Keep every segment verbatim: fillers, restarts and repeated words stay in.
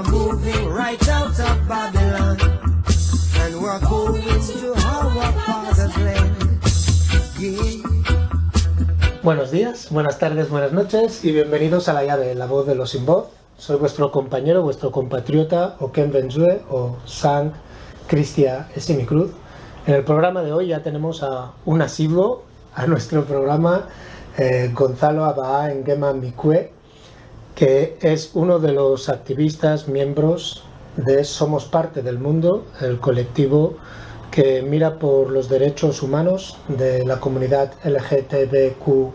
moving right out of Babylon, and we're going to our Father's land. Yeah. Buenos días, buenas tardes, buenas noches y bienvenidos a La Llave, la voz de los sin voz. Soy vuestro compañero, vuestro compatriota, Oken Benzue o Sang Cristia Esimicruz. En el programa de hoy ya tenemos a un asiduo a nuestro programa, eh, Gonzalo Abaa Nguema Mikue, que es uno de los activistas, miembros de Somos Parte del Mundo, el colectivo que mira por los derechos humanos de la comunidad L G T B Q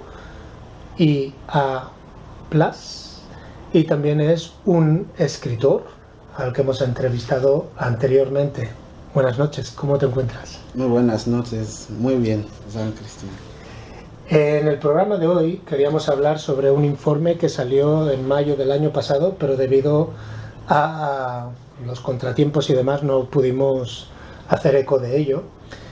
I A plus, y también es un escritor al que hemos entrevistado anteriormente. Buenas noches, ¿cómo te encuentras? Muy buenas noches, muy bien, San Cristina. En el programa de hoy queríamos hablar sobre un informe que salió en mayo del año pasado, pero debido a los contratiempos y demás no pudimos hacer eco de ello,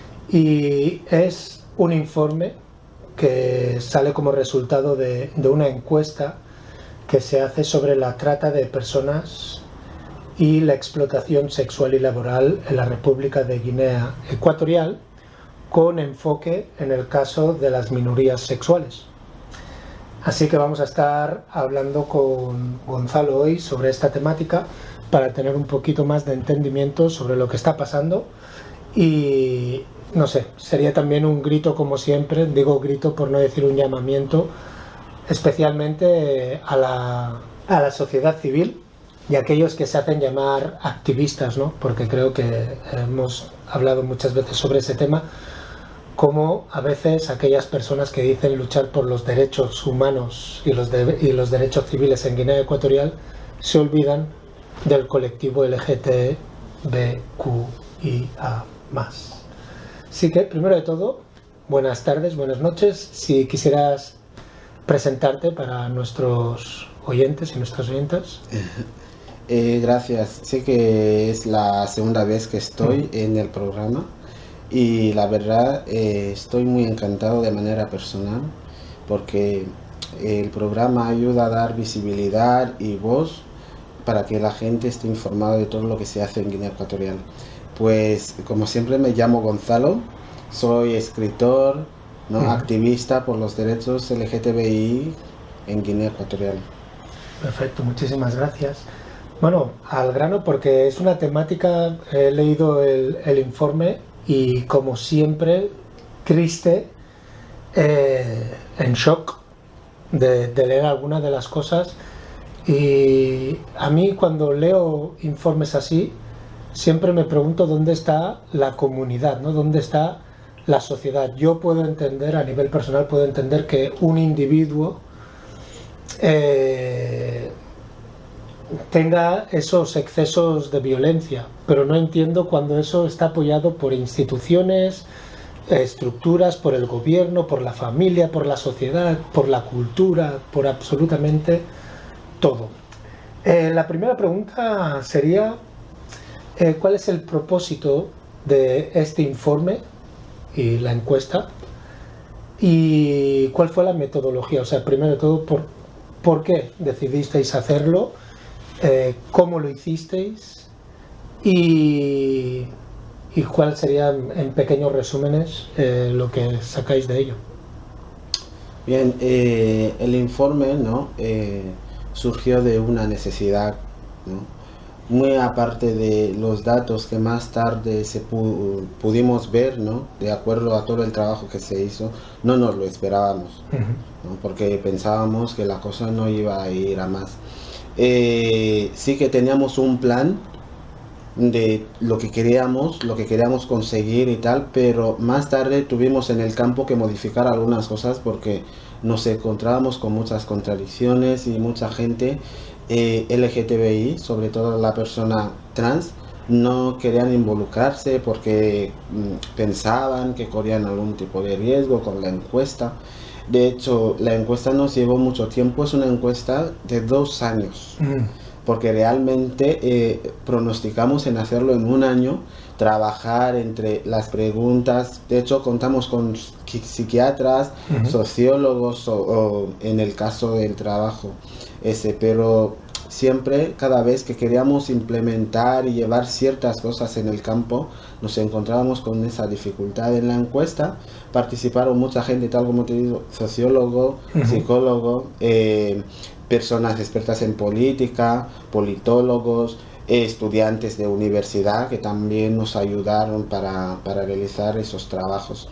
y es un informe que sale como resultado de, de una encuesta que se hace sobre la trata de personas y la explotación sexual y laboral en la República de Guinea Ecuatorial, con enfoque en el caso de las minorías sexuales. Así que vamos a estar hablando con Gonzalo hoy sobre esta temática para tener un poquito más de entendimiento sobre lo que está pasando. Y no sé, sería también un grito, como siempre, digo grito por no decir un llamamiento, especialmente a la, a la sociedad civil y a aquellos que se hacen llamar activistas, ¿no? Porque creo que hemos hablado muchas veces sobre ese tema, como a veces aquellas personas que dicen luchar por los derechos humanos y los, de, y los derechos civiles en Guinea Ecuatorial se olvidan del colectivo L G T B Q I A más. Así que, primero de todo, buenas tardes, buenas noches. Si quisieras presentarte para nuestros oyentes y nuestras oyentas. Eh, gracias. Sé que es la segunda vez que estoy en el programa y la verdad eh, estoy muy encantado de manera personal porque el programa ayuda a dar visibilidad y voz para que la gente esté informada de todo lo que se hace en Guinea Ecuatorial. Pues como siempre me llamo Gonzalo, soy escritor, ¿no? Uh-huh. Activista por los derechos L G T B I en Guinea Ecuatorial. Perfecto, muchísimas gracias. Bueno, al grano, porque es una temática, he leído el, el informe y como siempre, triste, eh, en shock de, de leer algunas de las cosas. Y a mí cuando leo informes así, siempre me pregunto dónde está la comunidad, ¿no? ¿Dónde está la sociedad? Yo puedo entender, a nivel personal, puedo entender que un individuo eh, tenga esos excesos de violencia, pero no entiendo cuando eso está apoyado por instituciones, estructuras, por el gobierno, por la familia, por la sociedad, por la cultura, por absolutamente todo. Eh, la primera pregunta sería, eh, ¿cuál es el propósito de este informe y la encuesta? ¿Y cuál fue la metodología? O sea, primero de todo, ¿por, ¿por qué decidisteis hacerlo? Eh, ¿Cómo lo hicisteis? Y, y ¿cuál sería, en pequeños resúmenes, eh, lo que sacáis de ello? Bien, eh, el informe, ¿no? Eh, surgió de una necesidad, ¿no? Muy aparte de los datos que más tarde se pu pudimos ver, ¿no? De acuerdo a todo el trabajo que se hizo, no nos lo esperábamos, uh-huh. ¿no? Porque pensábamos que la cosa no iba a ir a más. Eh, sí que teníamos un plan de lo que queríamos, lo que queríamos conseguir y tal, pero más tarde tuvimos en el campo que modificar algunas cosas porque nos encontrábamos con muchas contradicciones y mucha gente eh, L G T B I, sobre todo la persona trans, no querían involucrarse porque mm, pensaban que corrían algún tipo de riesgo con la encuesta. De hecho, la encuesta nos llevó mucho tiempo, es una encuesta de dos años, mm. porque realmente eh, pronosticamos en hacerlo en un año, trabajar entre las preguntas. De hecho, contamos con psiquiatras, uh-huh. sociólogos o, o en el caso del trabajo ese, pero siempre, cada vez que queríamos implementar y llevar ciertas cosas en el campo, nos encontrábamos con esa dificultad. En la encuesta participaron mucha gente, tal como te digo, sociólogo, uh-huh. psicólogo, eh, personas expertas en política, politólogos, eh, estudiantes de universidad que también nos ayudaron para, para realizar esos trabajos.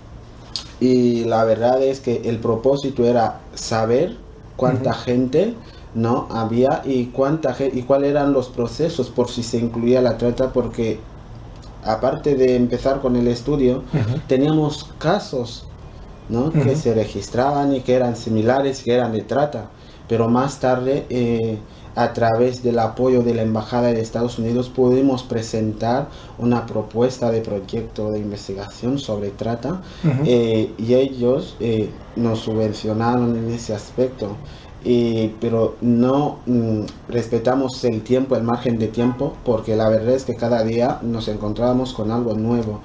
Y la verdad es que el propósito era saber cuánta uh-huh. gente no había y cuánta y cuáles eran los procesos por si se incluía la trata, porque aparte de empezar con el estudio uh-huh. teníamos casos, ¿no? uh-huh. que se registraban y que eran similares, que eran de trata, pero más tarde eh, a través del apoyo de la Embajada de Estados Unidos pudimos presentar una propuesta de proyecto de investigación sobre trata uh-huh. eh, y ellos eh, nos subvencionaron en ese aspecto. Y, pero no mm, respetamos el tiempo, el margen de tiempo, porque la verdad es que cada día nos encontrábamos con algo nuevo.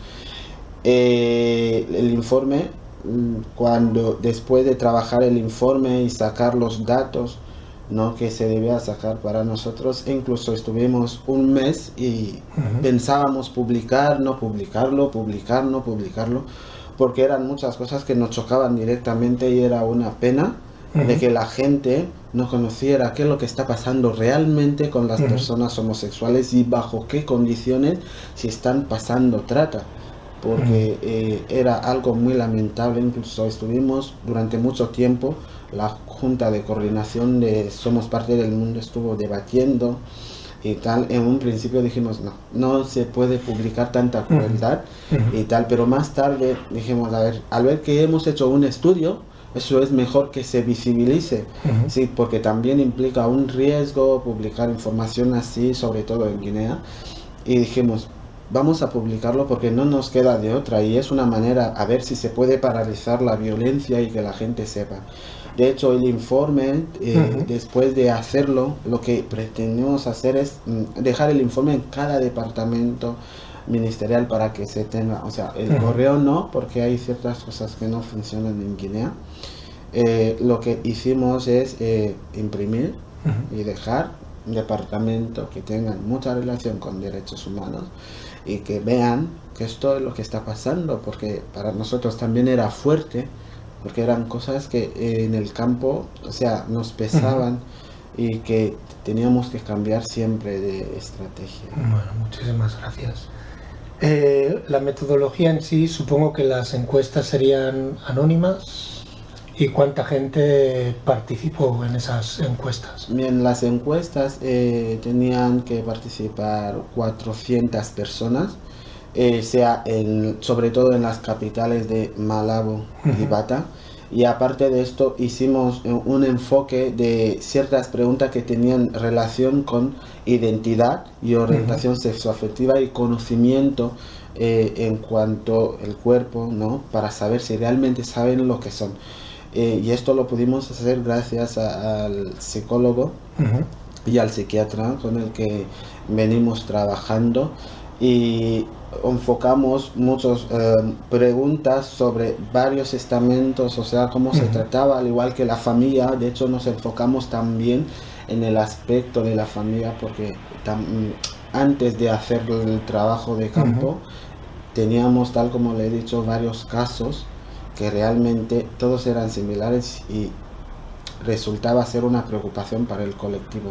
Eh, el informe, cuando después de trabajar el informe y sacar los datos, ¿no? que se debía sacar para nosotros, incluso estuvimos un mes y uh-huh. pensábamos publicar, no publicarlo, publicar, no publicarlo, porque eran muchas cosas que nos chocaban directamente y era una pena de que la gente no conociera qué es lo que está pasando realmente con las uh-huh. personas homosexuales y bajo qué condiciones se están pasando trata, porque uh-huh. eh, era algo muy lamentable. Incluso estuvimos durante mucho tiempo, la Junta de Coordinación de Somos Parte del Mundo estuvo debatiendo y tal. En un principio dijimos no, no se puede publicar tanta crueldad uh-huh. y tal, pero más tarde dijimos, a ver, al ver que hemos hecho un estudio, eso es mejor que se visibilice, uh-huh. sí, porque también implica un riesgo publicar información así, sobre todo en Guinea, y dijimos, vamos a publicarlo porque no nos queda de otra, y es una manera a ver si se puede paralizar la violencia y que la gente sepa. De hecho, el informe, eh, uh-huh. después de hacerlo, lo que pretendemos hacer es mm, dejar el informe en cada departamento ministerial para que se tenga, o sea, el uh-huh. correo no, porque hay ciertas cosas que no funcionan en Guinea. Eh, lo que hicimos es eh, imprimir uh-huh. y dejar un departamento que tengan mucha relación con derechos humanos y que vean que esto es lo que está pasando, porque para nosotros también era fuerte, porque eran cosas que eh, en el campo, o sea, nos pesaban uh-huh. y que teníamos que cambiar siempre de estrategia. Bueno, muchísimas gracias. Eh, la metodología en sí, supongo que las encuestas serían anónimas. ¿Y cuánta gente participó en esas encuestas? Bien, las encuestas eh, tenían que participar cuatrocientas personas, eh, sea en, sobre todo en las capitales de Malabo y uh-huh. Bata. Y aparte de esto hicimos un enfoque de ciertas preguntas que tenían relación con identidad y orientación uh-huh. sexoafectiva y conocimiento eh, en cuanto al cuerpo, ¿no? Para saber si realmente saben lo que son. Eh, y esto lo pudimos hacer gracias a, al psicólogo uh-huh. y al psiquiatra con el que venimos trabajando, y enfocamos muchas eh, preguntas sobre varios estamentos, o sea, cómo uh-huh. se trataba, al igual que la familia. De hecho, nos enfocamos también en el aspecto de la familia, porque tam, antes de hacer el trabajo de campo, uh-huh. teníamos, tal como le he dicho, varios casos que realmente todos eran similares y resultaba ser una preocupación para el colectivo.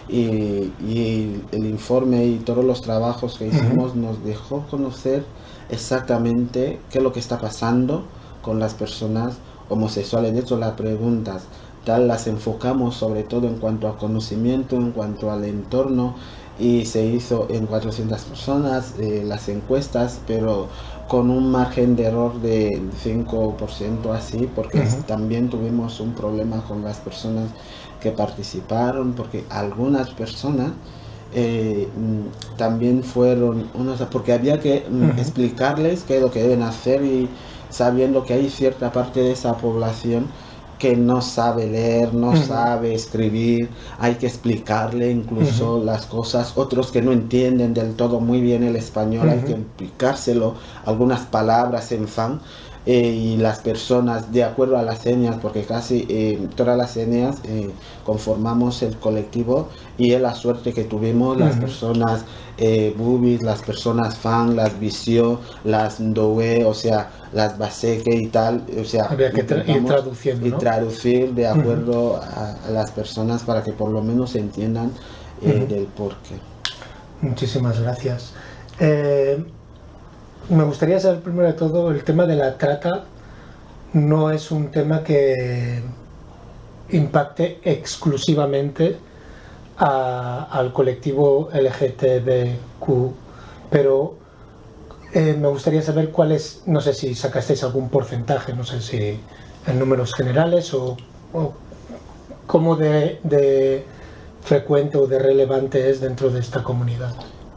Y, y el informe y todos los trabajos que hicimos uh-huh. nos dejó conocer exactamente qué es lo que está pasando con las personas homosexuales. De hecho, las preguntas tal las enfocamos sobre todo en cuanto a conocimiento, en cuanto al entorno, y se hizo en cuatrocientas personas eh, las encuestas, pero con un margen de error de cinco por ciento así, porque uh-huh. también tuvimos un problema con las personas que participaron, porque algunas personas eh, también fueron unos, porque había que uh-huh. explicarles qué es lo que deben hacer, y sabiendo que hay cierta parte de esa población que no sabe leer, no uh-huh. sabe escribir, hay que explicarle incluso uh-huh. las cosas. Otros que no entienden del todo muy bien el español, uh-huh. hay que explicárselo, algunas palabras en fan. eh, y las personas de acuerdo a las señas, porque casi eh, todas las señas eh, conformamos el colectivo, y es la suerte que tuvimos las Ujú. personas eh, bubis, las personas fan, las visio, las ndowe, o sea, las baseque y tal, o sea, Había que tra- ir intentamos traduciendo, y ¿no? traducir de acuerdo a, a las personas para que por lo menos entiendan eh, Ujú. del porqué. Muchísimas gracias. Eh, me gustaría saber primero de todo, el tema de la trata no es un tema que impacte exclusivamente a- al colectivo L G T B Q, pero eh, me gustaría saber cuál es, no sé si sacasteis algún porcentaje, no sé si en números generales o, o cómo de, de frecuente o de relevante es dentro de esta comunidad.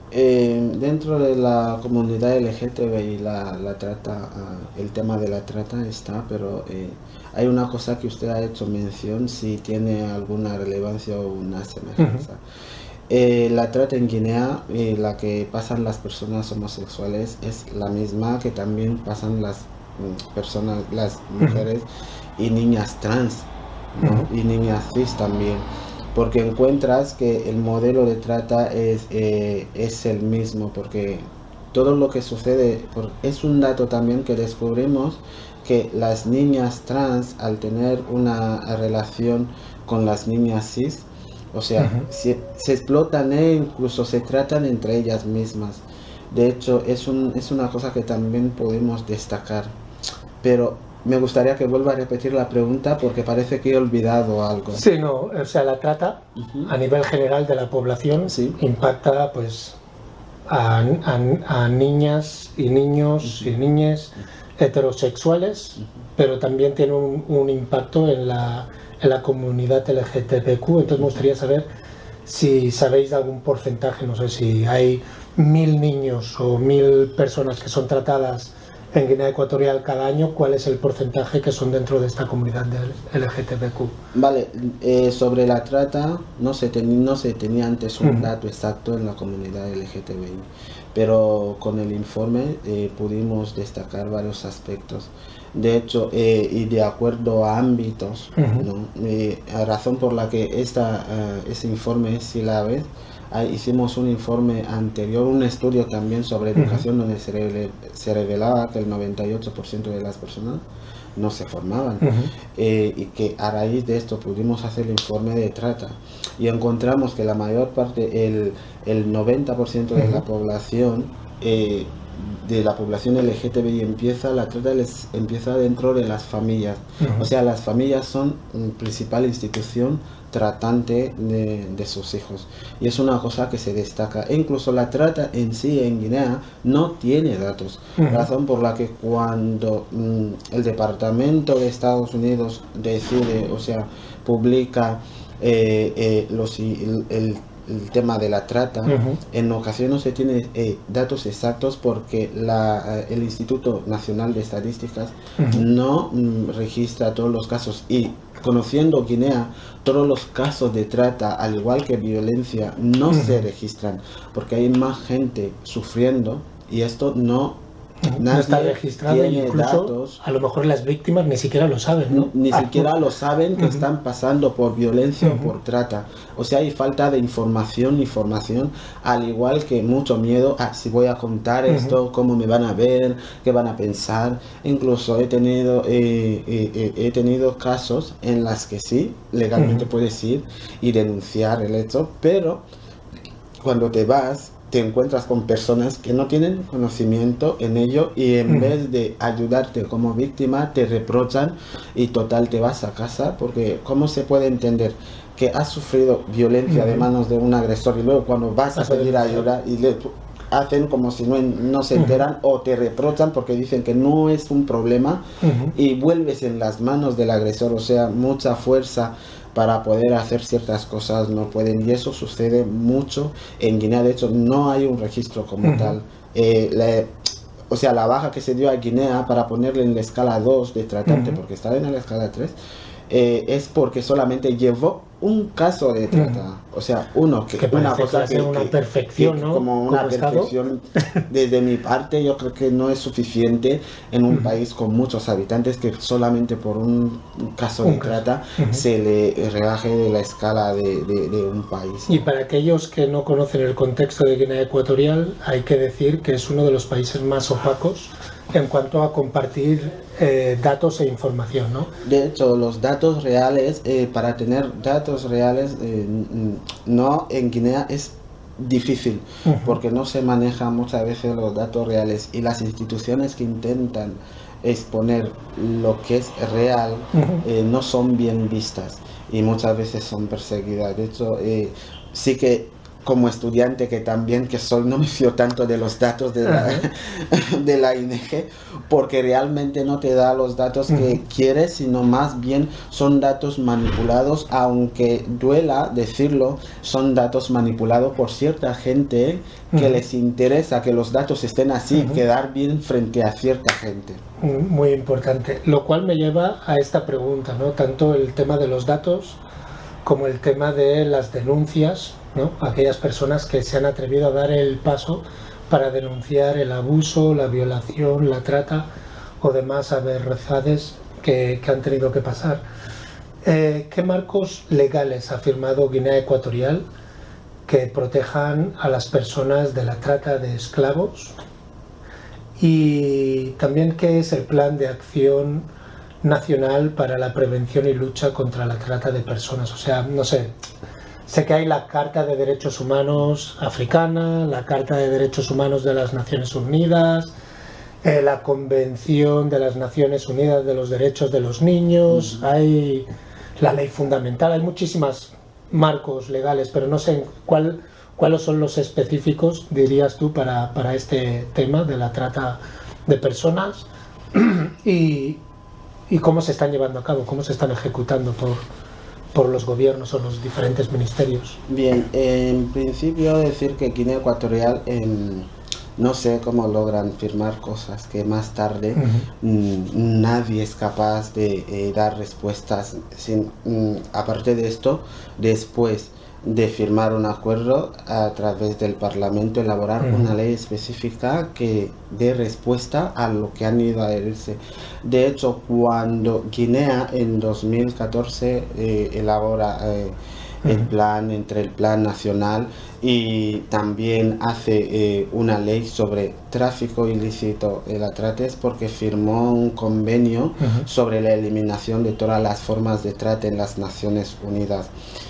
Eh, dentro de la comunidad L G T B I la, la trata, uh, el tema de la trata está, pero eh, hay una cosa que usted ha hecho mención, si tiene alguna relevancia o una semejanza. Uh-huh. eh, la trata en Guinea, eh, la que pasan las personas homosexuales, es la misma que también pasan las mm, personas, las mujeres uh-huh. y niñas trans, ¿no? Uh-huh. Y niñas cis también. Porque encuentras que el modelo de trata es, eh, es el mismo, porque todo lo que sucede, es un dato también que descubrimos, que las niñas trans, al tener una relación con las niñas cis, o sea, uh-huh. se, se explotan e incluso se tratan entre ellas mismas. De hecho, es, un, es una cosa que también podemos destacar. Pero me gustaría que vuelva a repetir la pregunta porque parece que he olvidado algo. Sí, no, o sea, la trata uh-huh. a nivel general de la población sí. impacta pues a, a, a niñas y niños uh-huh. y niñas heterosexuales, uh-huh. pero también tiene un, un impacto en la, en la comunidad L G T B Q. Entonces me gustaría saber si sabéis de algún porcentaje, no sé si hay mil niños o mil personas que son tratadas en Guinea Ecuatorial cada año, ¿cuál es el porcentaje que son dentro de esta comunidad de L G T B Q? Vale, eh, sobre la trata no se, ten, no se tenía antes un uh-huh. dato exacto en la comunidad L G T B I, pero con el informe eh, pudimos destacar varios aspectos. De hecho, eh, y de acuerdo a ámbitos, uh-huh. ¿no? eh, la razón por la que esta, uh, ese informe, si la ves, hicimos un informe anterior, un estudio también sobre educación, uh-huh. donde se, rele, se revelaba que el noventa y ocho por ciento de las personas no se formaban, uh-huh. eh, y que a raíz de esto pudimos hacer el informe de trata y encontramos que la mayor parte, el, el noventa por ciento de uh-huh. la población, eh, de la población L G T B I empieza, la trata les empieza dentro de las familias, uh-huh. o sea, las familias son la principal institución tratante de, de sus hijos, y es una cosa que se destaca. E incluso la trata en sí en Guinea no tiene datos, uh-huh. razón por la que cuando mm, el Departamento de Estados Unidos decide, o sea, publica eh, eh, los, el, el el tema de la trata, uh-huh. en ocasiones no se tiene eh, datos exactos porque la, el Instituto Nacional de Estadísticas uh-huh. no mm, registra todos los casos, y conociendo Guinea, todos los casos de trata, al igual que violencia, no uh-huh. se registran porque hay más gente sufriendo, y esto no no está registrado, y incluso datos. A lo mejor las víctimas ni siquiera lo saben, ¿no? Ni ah, siquiera no. lo saben que uh-huh. están pasando por violencia uh-huh. o por trata. O sea, hay falta de información y formación, al igual que mucho miedo a si voy a contar uh-huh. esto, cómo me van a ver, qué van a pensar. Incluso he tenido eh, eh, he tenido casos en las que sí, legalmente uh-huh. puedes ir y denunciar el hecho, pero cuando te vas te encuentras con personas que no tienen conocimiento en ello, y en mm. vez de ayudarte como víctima te reprochan y total te vas a casa, porque ¿cómo se puede entender que has sufrido violencia mm. de manos de un agresor y luego cuando vas a pedir ayuda y le hacen como si no, no se enteran, uh-huh. o te reprochan porque dicen que no es un problema, uh-huh. y vuelves en las manos del agresor? O sea, mucha fuerza para poder hacer ciertas cosas no pueden, y eso sucede mucho en Guinea. De hecho, no hay un registro como uh-huh. tal. Eh, la, o sea, la baja que se dio a Guinea para ponerle en la escala dos de tratante, uh-huh. porque estaba en la escala tres, eh, es porque solamente llevó un caso de trata, mm. o sea, uno que, que una cosa que, una perfección, que, ¿no? como una como perfección desde mi parte yo creo que no es suficiente en un mm. país con muchos habitantes que solamente por un caso un de caso. trata mm-hmm. se le rebaje de la escala de, de, de un país. Y para aquellos que no conocen el contexto de Guinea Ecuatorial, hay que decir que es uno de los países más opacos en cuanto a compartir eh, datos e información, ¿no? De hecho, los datos reales, eh, para tener datos reales, eh, no en Guinea es difícil, uh-huh. porque no se manejan muchas veces los datos reales y las instituciones que intentan exponer lo que es real uh-huh. eh, no son bien vistas y muchas veces son perseguidas. De hecho, eh, sí que como estudiante que también que soy, no me fío tanto de los datos de la, uh-huh. de la I N E G, porque realmente no te da los datos uh-huh. que quieres, sino más bien son datos manipulados, aunque duela decirlo, son datos manipulados por cierta gente que uh-huh. les interesa que los datos estén así, uh-huh. quedar bien frente a cierta gente. Muy importante, lo cual me lleva a esta pregunta, ¿no? Tanto el tema de los datos como el tema de las denuncias, ¿no? Aquellas personas que se han atrevido a dar el paso para denunciar el abuso, la violación, la trata o demás aberraciones que, que han tenido que pasar. Eh, ¿Qué marcos legales ha firmado Guinea Ecuatorial que protejan a las personas de la trata de esclavos? Y también, ¿qué es el Plan de Acción Nacional para la Prevención y Lucha contra la Trata de Personas? O sea, no sé, sé que hay la Carta de Derechos Humanos africana, la Carta de Derechos Humanos de las Naciones Unidas, eh, la Convención de las Naciones Unidas de los Derechos de los Niños, uh-huh. hay la Ley Fundamental, hay muchísimos marcos legales, pero no sé cuál, cuáles son los específicos, dirías tú, para, para este tema de la trata de personas y y cómo se están llevando a cabo, cómo se están ejecutando por, por los gobiernos o los diferentes ministerios. Bien, en principio decir que Guinea Ecuatorial, eh, no sé cómo logran firmar cosas que más tarde uh-huh. mmm, nadie es capaz de eh, dar respuestas. Sin, mmm, aparte de esto, después de firmar un acuerdo a través del Parlamento, elaborar uh-huh. una ley específica que dé respuesta a lo que han ido a herirse. De hecho, cuando Guinea en dos mil catorce eh, elabora eh, uh-huh. el plan, entre el plan nacional y también hace eh, una ley sobre tráfico ilícito de la trata, es porque firmó un convenio uh-huh. sobre la eliminación de todas las formas de trata en las Naciones Unidas.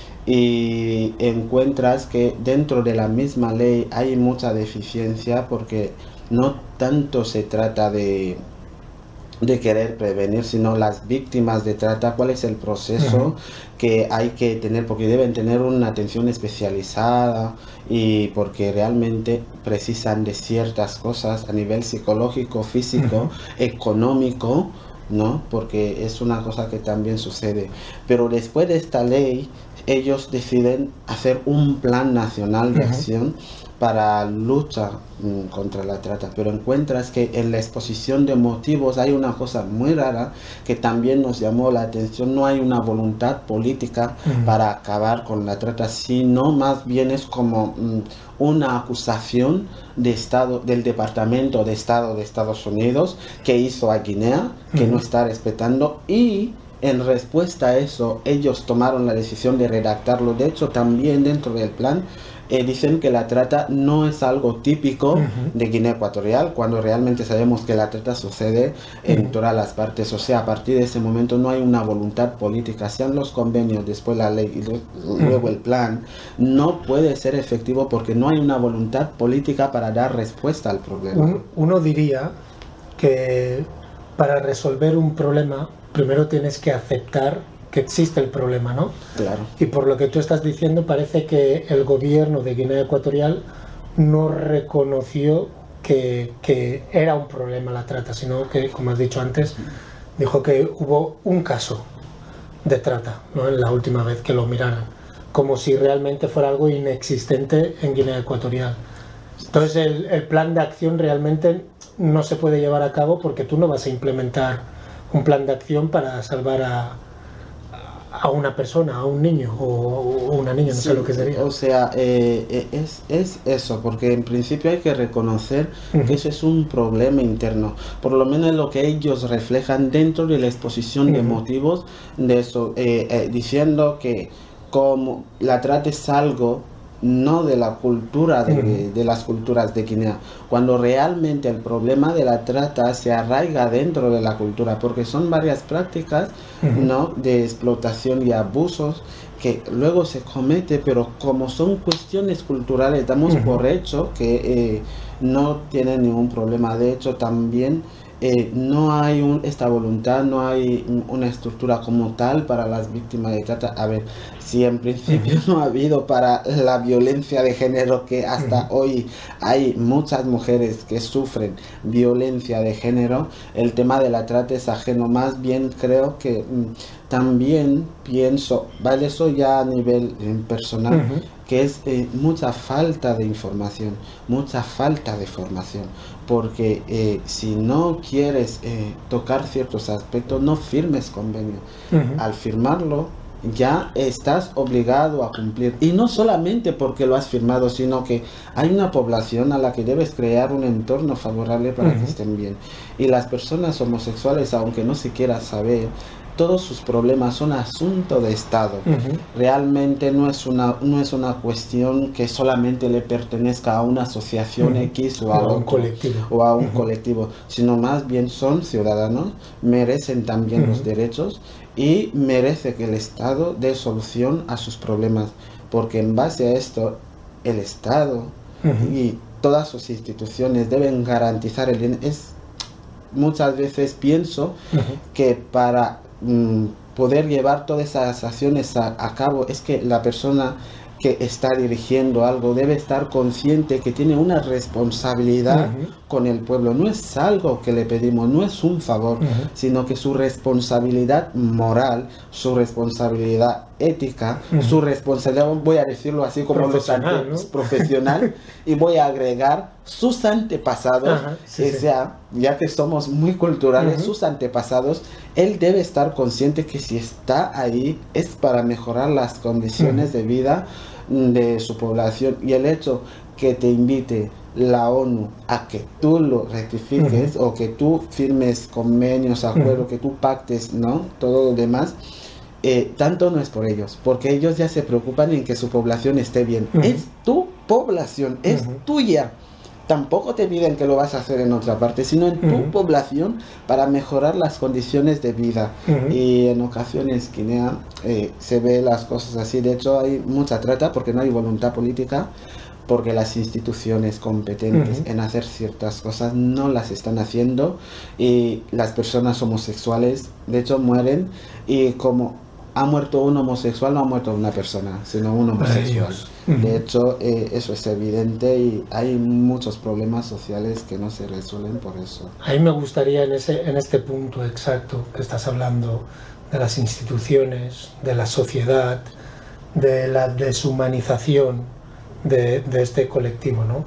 Y encuentras que dentro de la misma ley hay mucha deficiencia porque no tanto se trata de, de querer prevenir, sino las víctimas de trata, cuál es el proceso uh-huh. que hay que tener, porque deben tener una atención especializada y porque realmente precisan de ciertas cosas a nivel psicológico, físico, uh-huh. económico, ¿no? Porque es una cosa que también sucede. Pero después de esta ley, ellos deciden hacer un plan nacional de uh-huh. acción para lucha mm, contra la trata, pero encuentras que en la exposición de motivos hay una cosa muy rara que también nos llamó la atención. No hay una voluntad política uh-huh. para acabar con la trata, sino más bien es como mm, una acusación de Estado, del Departamento de Estado de Estados Unidos que hizo a Guinea, que uh-huh. no está respetando, y en respuesta a eso ellos tomaron la decisión de redactarlo. De hecho, también dentro del plan Eh, dicen que la trata no es algo típico uh-huh. de Guinea Ecuatorial, cuando realmente sabemos que la trata sucede en uh-huh. todas las partes. O sea, a partir de ese momento no hay una voluntad política, sean los convenios, después la ley y luego uh-huh. el plan, no puede ser efectivo porque no hay una voluntad política para dar respuesta al problema. Un, uno diría que para resolver un problema primero tienes que aceptar que existe el problema, ¿no? Claro. Y por lo que tú estás diciendo, parece que el gobierno de Guinea Ecuatorial no reconoció que, que era un problema la trata, sino que, como has dicho antes, dijo que hubo un caso de trata, ¿no? En la última vez que lo miraran, como si realmente fuera algo inexistente en Guinea Ecuatorial. Entonces el, el plan de acción realmente no se puede llevar a cabo porque tú no vas a implementar un plan de acción para salvar a a una persona, a un niño o, o una niña, no Sí, sé lo que sería. o sea, eh, es, es eso, porque en principio hay que reconocer Ujú. que eso es un problema interno, por lo menos lo que ellos reflejan dentro de la exposición de Ujú. motivos de eso, eh, eh, diciendo que como la trata es algo no de la cultura de, Ujú. de las culturas de Guinea, cuando realmente el problema de la trata se arraiga dentro de la cultura, porque son varias prácticas, Ujú. ¿no?, de explotación y abusos que luego se comete, pero como son cuestiones culturales, damos Ujú. por hecho que eh, no tienen ningún problema. De hecho, también eh, no hay un, esta voluntad, no hay una estructura como tal para las víctimas de trata. A ver, si en principio Ujú. no ha habido para la violencia de género, que hasta Ujú. hoy hay muchas mujeres que sufren violencia de género, el tema de la trata es ajeno. Más bien creo que mm, también pienso, vale, eso ya a nivel eh, personal, Ujú. que es eh, mucha falta de información, mucha falta de formación, porque eh, si no quieres eh, tocar ciertos aspectos, no firmes convenio. Ujú. Al firmarlo, ya estás obligado a cumplir. Y no solamente porque lo has firmado, sino que hay una población a la que debes crear un entorno favorable para que Ujú. estén bien. Y las personas homosexuales, aunque no se quiera saber, todos sus problemas son asunto de Estado. Ujú. Realmente no es una, no es una cuestión que solamente le pertenezca a una asociación Ujú. X o O a a un otro, colectivo. o a un Ujú. colectivo, sino más bien son ciudadanos, merecen también Ujú. los derechos y merece que el Estado dé solución a sus problemas, porque en base a esto el Estado Ujú. y todas sus instituciones deben garantizar el bien. Es, muchas veces pienso Ujú. que para mm, poder llevar todas esas acciones a, a cabo, es que la persona que está dirigiendo algo debe estar consciente que tiene una responsabilidad Ujú. con el pueblo. No es algo que le pedimos, no es un favor, Ujú. sino que su responsabilidad moral, su responsabilidad ética, Ujú. su responsabilidad, voy a decirlo así como los Profesional, ante- ¿no? profesional, y voy a agregar sus antepasados. Ajá, sí, O sí. sea, ya que somos muy culturales, Ujú. sus antepasados, él debe estar consciente que si está ahí es para mejorar las condiciones Ujú. de vida mm, de su población. Y el hecho que te invite la ONU a que tú lo rectifiques, Ujú. o que tú firmes convenios, acuerdos, Ujú. que tú pactes, ¿no?, todo lo demás, eh, tanto no es por ellos, porque ellos ya se preocupan en que su población esté bien. Ujú. Es tu población, es Ujú. tuya. Tampoco te piden que lo vas a hacer en otra parte, sino en tu Ujú. población, para mejorar las condiciones de vida. Ujú. Y en ocasiones Guinea eh, se ve las cosas así. De hecho, hay mucha trata porque no hay voluntad política, porque las instituciones competentes Ujú. en hacer ciertas cosas no las están haciendo, y las personas homosexuales de hecho mueren, y como ha muerto un homosexual, no ha muerto una persona, sino un homosexual. Dios. Ujú. De hecho, eh, eso es evidente, y hay muchos problemas sociales que no se resuelven por eso. A mí me gustaría en, ese, en este punto exacto que estás hablando de las instituciones, de la sociedad, de la deshumanización de, de este colectivo, ¿no?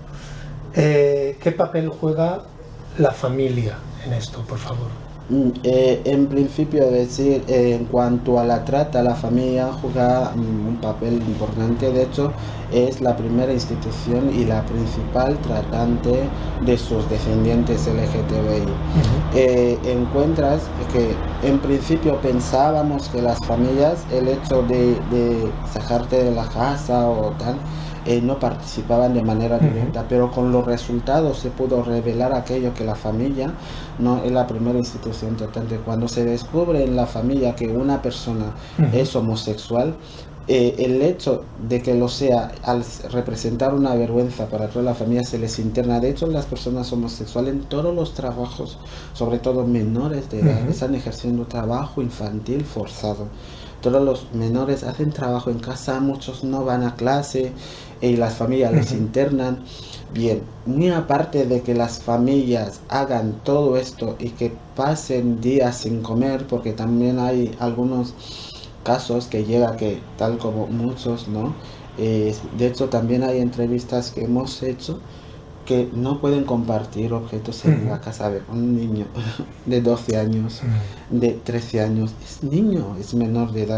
Eh, ¿Qué papel juega la familia en esto, por favor? Mm, eh, en principio, decir, eh, en cuanto a la trata, la familia juega mm, un papel importante. De hecho, es la primera institución y la principal tratante de sus descendientes L G T B I. Ujú. Eh, encuentras que en principio pensábamos que las familias, el hecho de, de sacarte de la casa o tal, eh, no participaban de manera directa, Ujú. pero con los resultados se pudo revelar aquello, que la familia no es la primera institución tratante. Cuando se descubre en la familia que una persona Ujú. es homosexual, eh, el hecho de que lo sea, al representar una vergüenza para toda la familia, se les interna. De hecho, las personas homosexuales en todos los trabajos, sobre todo menores de edad, Ujú. están ejerciendo trabajo infantil forzado. Todos los menores hacen trabajo en casa, muchos no van a clase y las familias les Ujú. internan. Bien, muy aparte de que las familias hagan todo esto y que pasen días sin comer, porque también hay algunos casos que llega que, tal como muchos, ¿no? Eh, de hecho, también hay entrevistas que hemos hecho que no pueden compartir objetos en Ujú. la casa. De un niño de doce años, Ujú. de trece años, es niño, es menor de edad,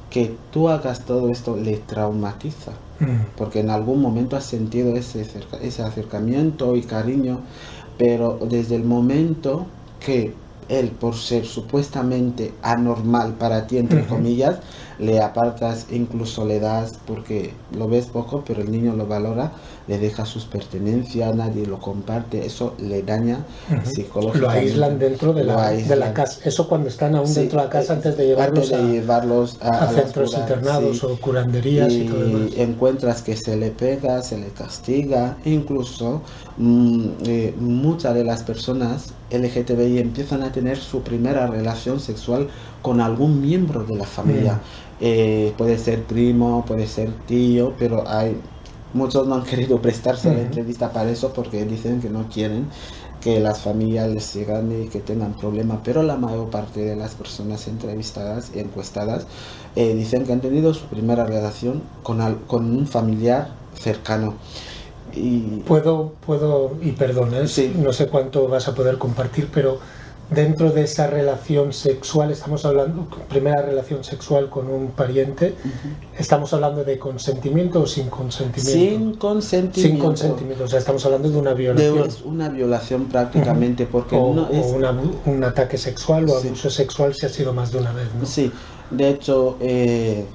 que tú hagas todo esto le traumatiza, mm. porque en algún momento has sentido ese, ese acercamiento y cariño, pero desde el momento que él, por ser supuestamente anormal para ti, entre uh-huh. comillas, le apartas, incluso le das, porque lo ves poco, pero el niño lo valora, le deja sus pertenencias, nadie lo comparte, eso le daña uh-huh. psicológicamente. Lo aíslan dentro de la, de la casa, eso cuando están aún sí, dentro de la casa antes de llevarlos, antes de a, llevarlos a, a, a centros curas, internados sí. o curanderías y, y todo demás. Encuentras que se le pega, se le castiga, incluso mmm, eh, muchas de las personas L G T B I empiezan a tener su primera relación sexual con algún miembro de la familia. Mm. Eh, puede ser primo, puede ser tío, pero hay muchos no han querido prestarse mm. a la entrevista para eso porque dicen que no quieren que las familias les sigan y que tengan problemas, pero la mayor parte de las personas entrevistadas y encuestadas eh, dicen que han tenido su primera relación con, al, con un familiar cercano. Y... Puedo, puedo, y perdona, sí. no sé cuánto vas a poder compartir, pero dentro de esa relación sexual, estamos hablando, primera relación sexual con un pariente, uh-huh. ¿estamos hablando de consentimiento o sin consentimiento? Sin consentimiento. Sin consentimiento, o sea, estamos hablando de una violación. De una violación prácticamente, uh-huh. porque o, no es... o una, un ataque sexual o sí. abuso sexual si ha sido más de una vez, ¿no? Sí, de hecho... Eh,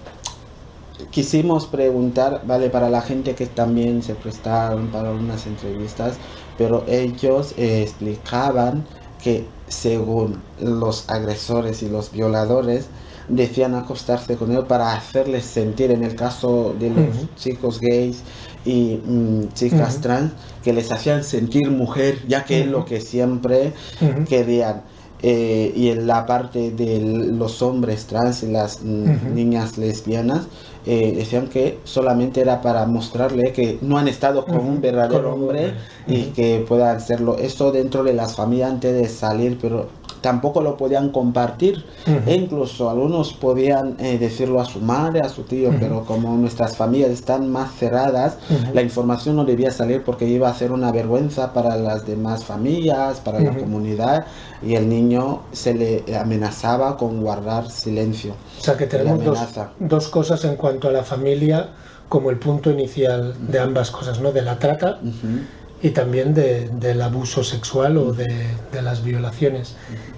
quisimos preguntar, vale, para la gente que también se prestaron para unas entrevistas, pero ellos eh, explicaban que según los agresores y los violadores decían acostarse con él para hacerles sentir, en el caso de los uh-huh. chicos gays y um, chicas uh-huh. trans, que les hacían sentir mujer, ya que uh-huh. es lo que siempre uh-huh. querían. Eh, y en la parte de los hombres trans y las mm, uh-huh. niñas lesbianas eh, decían que solamente era para mostrarle que no han estado con uh-huh. un verdadero Como hombre uh-huh. y que puedan hacerlo eso dentro de las familias antes de salir, pero tampoco lo podían compartir uh-huh. e incluso algunos podían eh, decirlo a su madre, a su tío, uh-huh. pero como nuestras familias están más cerradas, uh-huh. la información no debía salir porque iba a ser una vergüenza para las demás familias, para uh-huh. la comunidad, y el niño se le amenazaba con guardar silencio. O sea que tenemos dos, dos cosas en cuanto a la familia como el punto inicial uh-huh. de ambas cosas, ¿no? De la trata uh-huh. y también de, del abuso sexual o de, de las violaciones.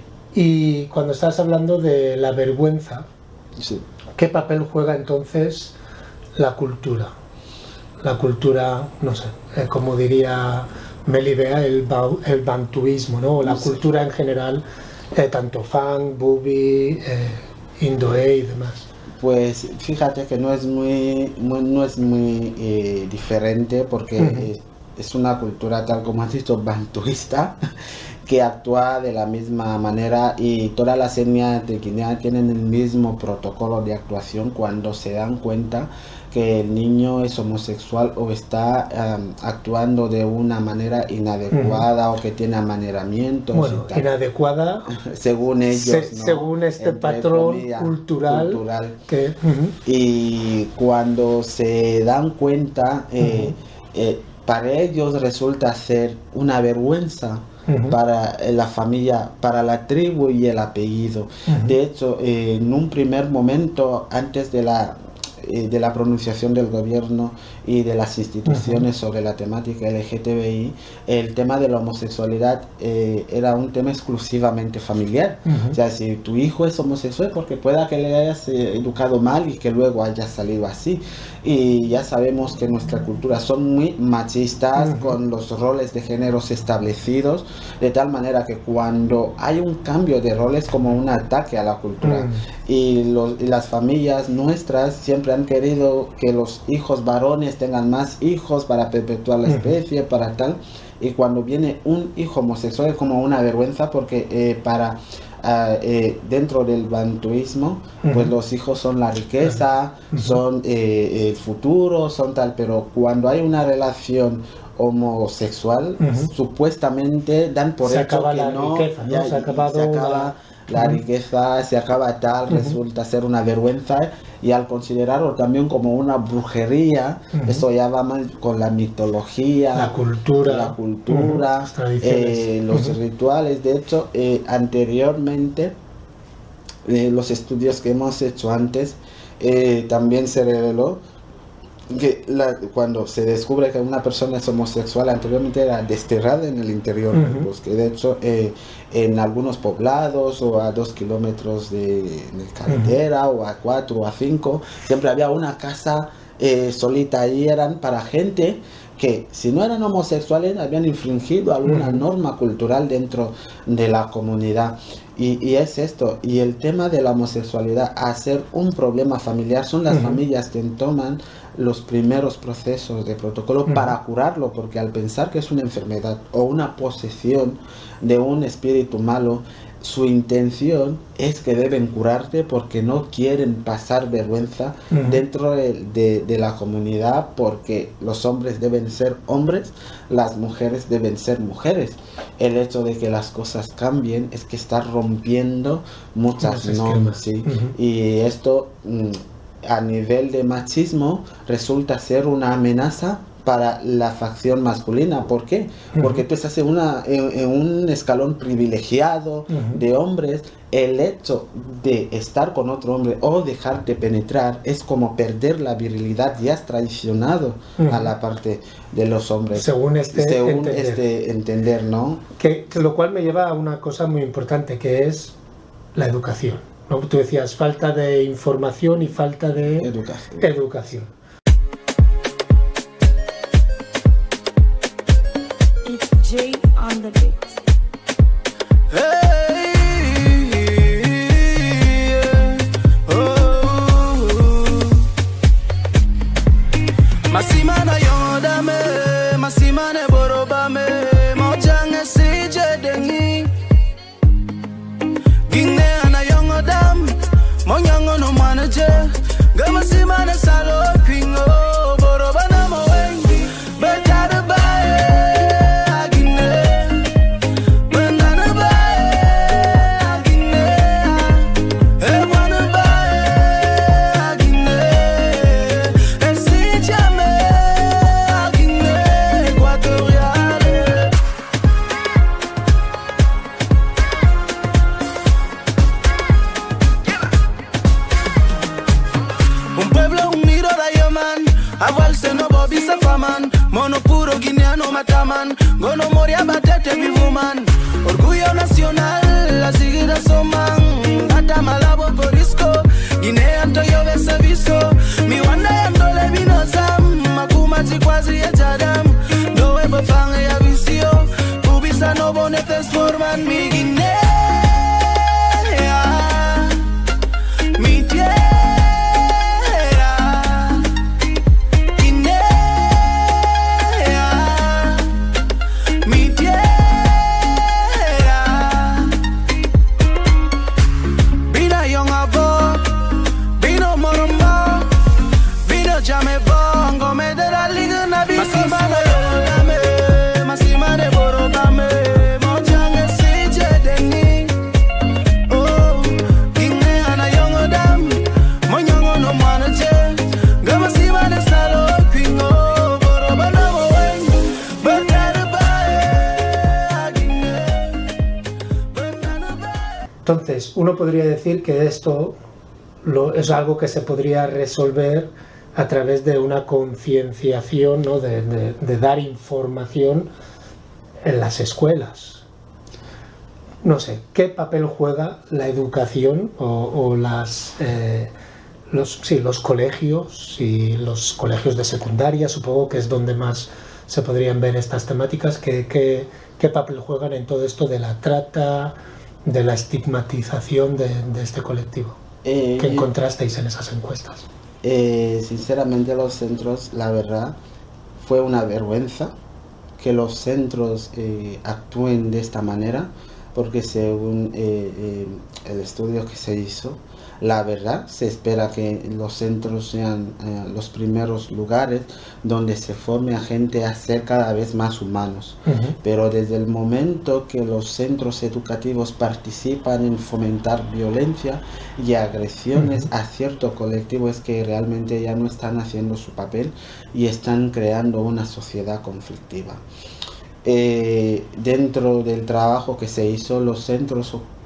Y cuando estás hablando de la vergüenza, sí. ¿qué papel juega entonces la cultura? La cultura, no sé, eh, como diría Melibea, el, el bantuismo, ¿no? O la sí. cultura en general, eh, tanto fang, bubi, eh, indoé y demás. Pues fíjate que no es muy, muy no es muy eh, diferente porque uh-huh. eh, es una cultura, tal como has dicho, bantuista, que actúa de la misma manera, y todas las etnias de Guinea tienen el mismo protocolo de actuación cuando se dan cuenta que el niño es homosexual o está um, actuando de una manera inadecuada uh-huh. o que tiene amaneramientos. Bueno, y tal. Inadecuada según ellos, se, ¿no? según este Entre patrón comillas, cultural. cultural. Que, uh-huh. Y cuando se dan cuenta, eh, uh-huh. eh, para ellos resulta ser una vergüenza. Uh-huh. Para la familia, para la tribu y el apellido. Uh-huh. De hecho, eh, en un primer momento, antes de la eh, de la pronunciación del gobierno y de las instituciones uh-huh. sobre la temática L G T B I, el tema de la homosexualidad eh, era un tema exclusivamente familiar. Uh-huh. O sea, si tu hijo es homosexual, porque pueda que le hayas eh, educado mal y que luego haya salido así. Y ya sabemos que nuestra cultura son muy machistas, uh-huh. con los roles de géneros establecidos, de tal manera que cuando hay un cambio de roles, como un ataque a la cultura. Uh-huh. y, los, y las familias nuestras siempre han querido que los hijos varones tengan más hijos para perpetuar la especie, uh-huh. para tal, y cuando viene un hijo homosexual es como una vergüenza porque eh, para Uh, eh, dentro del bantuismo, uh-huh. pues los hijos son la riqueza, uh-huh. son eh, el futuro, son tal, pero cuando hay una relación homosexual, uh-huh. supuestamente dan por se hecho acaba que la no, riqueza, ¿no? ya, se, ha acabado se acaba la, la uh-huh. riqueza, se acaba tal, uh-huh. resulta ser una vergüenza, y al considerarlo también como una brujería, uh-huh. eso ya va mal con la mitología, la cultura, la cultura, uh-huh. eh, los uh-huh. rituales. De hecho, eh, anteriormente eh, los estudios que hemos hecho antes, eh, también se reveló que la, cuando se descubre que una persona es homosexual, anteriormente era desterrada en el interior del Ujú. bosque. De hecho, eh, en algunos poblados o a dos kilómetros de, de carretera o a cuatro o a cinco, siempre había una casa eh, solita y eran para gente que, si no eran homosexuales, habían infringido alguna Ujú. norma cultural dentro de la comunidad. Y, y es esto, y el tema de la homosexualidad, a ser un problema familiar, son las Ujú. familias que toman los primeros procesos de protocolo Ujú. para curarlo, porque al pensar que es una enfermedad o una posesión de un espíritu malo, su intención es que deben curarte porque no quieren pasar vergüenza Ujú. dentro de, de- de la comunidad, porque los hombres deben ser hombres, las mujeres deben ser mujeres. El hecho de que las cosas cambien es que está rompiendo muchas Los normas, esquemas. ¿sí? Ujú. Y esto, mm, a nivel de machismo, resulta ser una amenaza para la facción masculina. ¿Por qué? Porque Ujú. tú estás en, una, en, en un escalón privilegiado Ujú. de hombres. El hecho de estar con otro hombre o dejarte penetrar es como perder la virilidad, y has traicionado Ujú. a la parte de los hombres. Según este Según entender. este entender, ¿no? Que, que lo cual me lleva a una cosa muy importante, que es la educación, ¿no? Tú decías falta de información y falta de Educación. educación. It's Jay on the beat. Masimana yodame, masimane borobame, mojange sije dengi. Gine ana yongodam, monyango no manaje, gamasimane salo pingo, borobana mowengi, betade bae, agine, benana bae, agine, ewana bae, agine, esijame, agine, equatoriale. Un pueblo unido da yaman, aval se no bobi se faman, mono puro guineano mataman, gono moria batete vivuman, orgullo nacional, la seguida soman, gata malabo corisco, Guinea antoyo de servicio, mi wanda yando le vino sam, makuma chikwazi ya chadam, no webo fange ya visio, kubisa no bonetes forman mi Guinea, mi tierra. Guinea, mi tierra. Vino young avo, vino morombo, vino jame bongo, me de la liga na bico. Masimane borogame, masimane borogame, mojange sije deni. Oh, Guinea na young odam, monyongo no manaje, gama simane salo pingo, borobana mowengi, betade bae, Guinea, benana bae. Entonces, uno podría decir que esto lo- es algo que se podría resolver a través de una concienciación, ¿no? de, de- de dar información en las escuelas. No sé, ¿qué papel juega la educación o, o las, eh, los, sí, los colegios y los colegios de secundaria? Supongo que es donde más se podrían ver estas temáticas. ¿Qué, qué, qué papel juegan en todo esto de la trata, de la estigmatización de, de este colectivo? Eh, ¿Qué y- encontrasteis en esas encuestas? Eh, sinceramente, los centros, la verdad, fue una vergüenza que los centros eh, actúen de esta manera, porque según eh, eh, el estudio que se hizo, la verdad, se espera que los centros sean eh, los primeros lugares donde se forme a gente a ser cada vez más humanos. Ujú. Pero desde el momento que los centros educativos participan en fomentar violencia y agresiones Ujú. a cierto colectivo, es que realmente ya no están haciendo su papel y están creando una sociedad conflictiva. Eh, dentro del trabajo que se hizo, los centros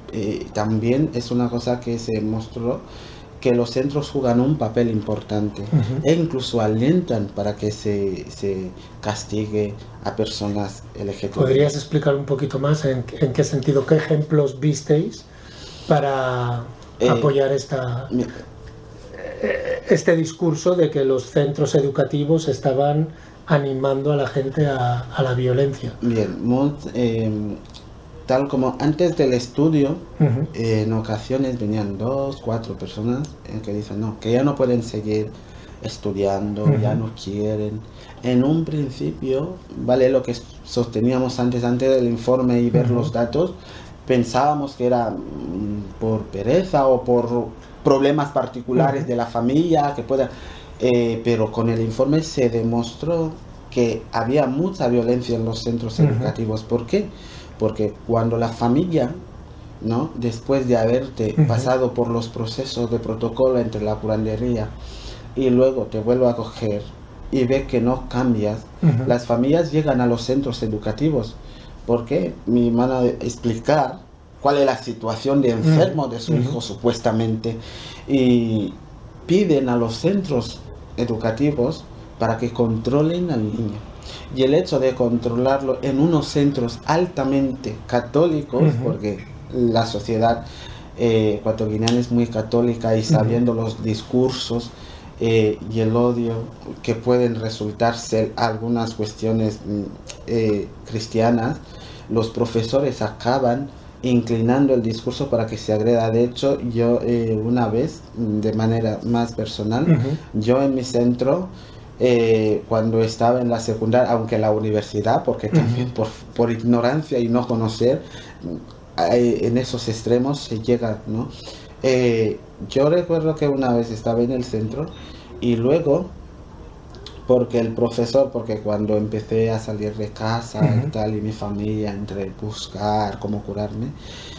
eh, también es una cosa que se mostró, que los centros juegan un papel importante uh-huh. e incluso alientan para que se, se castigue a personas L G B T. ¿Podrías explicar un poquito más en, en qué sentido, qué ejemplos visteis para eh, apoyar esta, mi, este discurso de que los centros educativos estaban animando a la gente a, a la violencia? Bien, muy, eh, tal como antes del estudio, uh-huh. eh, en ocasiones venían dos, cuatro personas en que dicen no, que ya no pueden seguir estudiando, uh-huh. ya no quieren. En un principio, vale, lo que sosteníamos antes, antes del informe y ver uh-huh. los datos, pensábamos que era mm, por pereza o por problemas particulares uh-huh. de la familia, que pueda, eh, pero con el informe se demostró que había mucha violencia en los centros uh-huh. educativos. ¿Por qué? Porque cuando la familia, ¿no?, después de haberte uh-huh. pasado por los procesos de protocolo entre la curandería y luego te vuelve a coger y ve que no cambias, uh-huh. las familias llegan a los centros educativos. ¿Por qué? Mi hermana explicar cuál es la situación de enfermo uh-huh. de su uh-huh. hijo supuestamente, y piden a los centros educativos para que controlen al niño. Y el hecho de controlarlo en unos centros altamente católicos, uh-huh. porque la sociedad eh, ecuatoriana es muy católica, y sabiendo uh-huh. los discursos eh, y el odio que pueden resultar ser algunas cuestiones eh, cristianas, los profesores acaban inclinando el discurso para que se agreda. De hecho, yo eh, una vez, de manera más personal, uh-huh. yo en mi centro, Eh, cuando estaba en la secundaria, aunque en la universidad, porque también por, por ignorancia y no conocer, hay, en esos extremos se llega, ¿no? Eh, yo recuerdo que una vez estaba en el centro y luego, porque el profesor, porque cuando empecé a salir de casa uh-huh. y tal, y mi familia, entre buscar cómo curarme,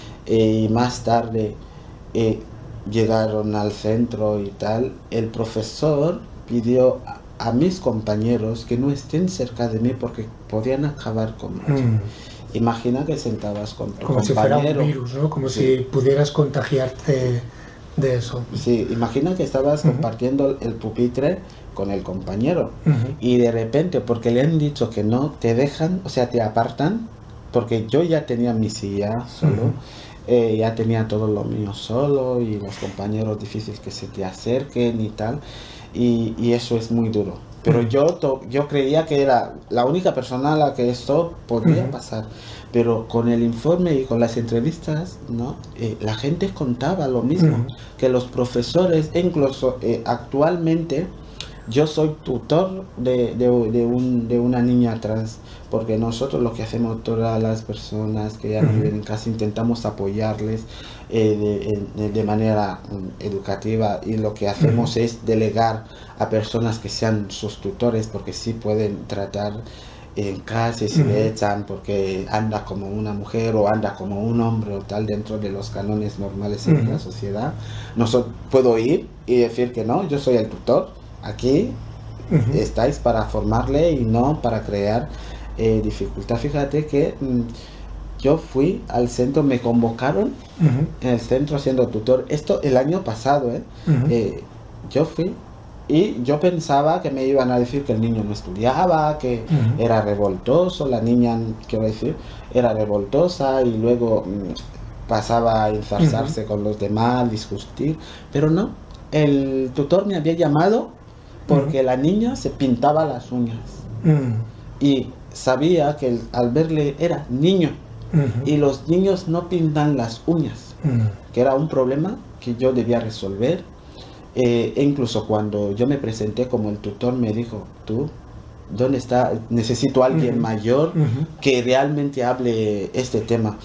eh, y más tarde eh, llegaron al centro y tal, el profesor pidió a, a mis compañeros que no estén cerca de mí porque podían acabar conmigo. Mm. Imagina que sentabas con tu como compañero. Como si fuera un virus, ¿no? Como sí. si pudieras contagiarte de eso. Sí, imagina que estabas uh-huh. compartiendo el pupitre con el compañero uh-huh. y de repente, porque le han dicho que no, te dejan, o sea, te apartan, porque yo ya tenía mi silla solo, uh-huh. eh, ya tenía todo lo mío solo, y los compañeros difíciles que se te acerquen y tal. Y, y eso es muy duro. Pero uh-huh. yo, to, yo creía que era la única persona a la que esto podía uh-huh. pasar. Pero con el informe y con las entrevistas, ¿no? Eh, la gente contaba lo mismo. Uh-huh. Que los profesores, incluso eh, actualmente, yo soy tutor de, de, de, un, de una niña trans. Porque nosotros lo que hacemos, todas las personas que ya no viven en casa, intentamos apoyarles eh, de, de manera um, educativa, y lo que hacemos uh-huh. es delegar a personas que sean sus tutores, porque sí pueden tratar en casa y si uh-huh. le echan porque anda como una mujer o anda como un hombre o tal, dentro de los cánones normales uh-huh. de la sociedad. No so, puedo ir y decir que no, yo soy el tutor, aquí uh-huh. estáis para formarle y no para crear Eh, dificultad. Fíjate que mmm, yo fui al centro, me convocaron uh-huh. en el centro siendo tutor, esto el año pasado, ¿eh? Uh-huh. Eh, yo fui y yo pensaba que me iban a decir que el niño no estudiaba, que uh-huh. era revoltoso, la niña, quiero decir, era revoltosa, y luego mmm, pasaba a enzarzarse uh-huh. con los demás, discutir, pero no, el tutor me había llamado porque uh-huh. la niña se pintaba las uñas uh-huh. y sabía que el, al verle era niño uh-huh. y los niños no pintan las uñas, uh-huh. que era un problema que yo debía resolver. Eh, e incluso cuando yo me presenté como el tutor, me dijo, tú, ¿dónde está? Necesito a alguien uh-huh. mayor uh-huh. que realmente hable este tema.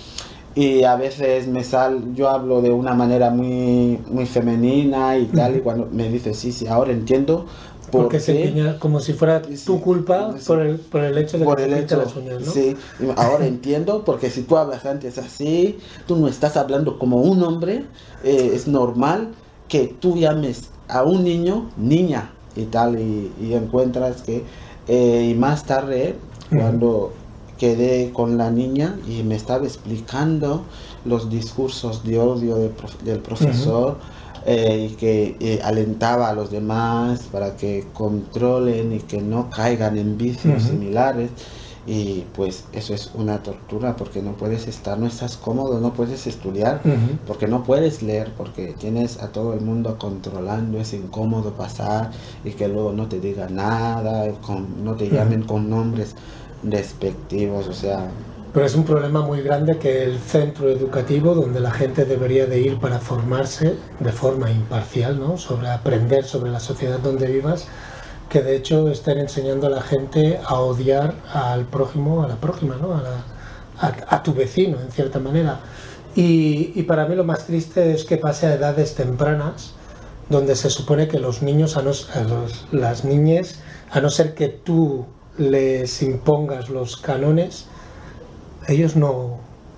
Y a veces me sal, yo hablo de una manera muy, muy femenina y tal, uh-huh. y cuando me dice, sí, sí, ahora entiendo. Por Porque se empeña como si fuera tu culpa sí, por, el, por el hecho de por que el hecho, las uñas, ¿no? Sí, ahora entiendo, porque si tú hablas antes así, tú no estás hablando como un hombre, eh, es normal que tú llames a un niño niña y tal, y, y encuentras que, eh, y más tarde, uh-huh. cuando quedé con la niña y me estaba explicando los discursos de odio de prof- del profesor. Uh-huh. eh, y que eh, alentaba a los demás para que controlen y que no caigan en vicios uh-huh. similares. Y pues eso es una tortura, porque no puedes estar, no estás cómodo, no puedes estudiar, uh-huh. porque no puedes leer, porque tienes a todo el mundo controlando, es incómodo pasar y que luego no te digan nada, con, no te llamen uh-huh. con nombres despectivos, o sea... Pero es un problema muy grande que el centro educativo, donde la gente debería de ir para formarse de forma imparcial, ¿no?, sobre aprender sobre la sociedad donde vivas, que de hecho están enseñando a la gente a odiar al prójimo, a la prójima, ¿no?, a, la, a, a tu vecino, en cierta manera. Y, y para mí lo más triste es que pase a edades tempranas, donde se supone que los niños, a no, a los, las niñas, a no ser que tú les impongas los cánones, ellos no...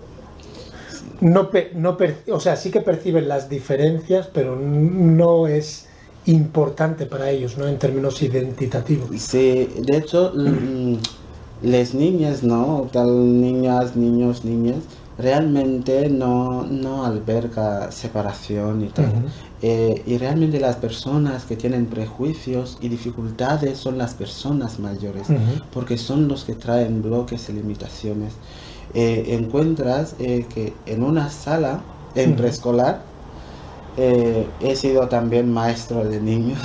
no, no o sea, sí que perciben las diferencias, pero no es... importante para ellos, ¿no?, en términos identitativos. Sí, de hecho, mm, las niñas, ¿no?, tal niñas, niños, niñas, realmente no, no alberga separación y tal. Uh-huh. Eh, y realmente las personas que tienen prejuicios y dificultades son las personas mayores, uh-huh. porque son los que traen bloques y limitaciones. Eh, encuentras eh, que en una sala, en uh-huh. preescolar, Eh, he sido también maestro de niños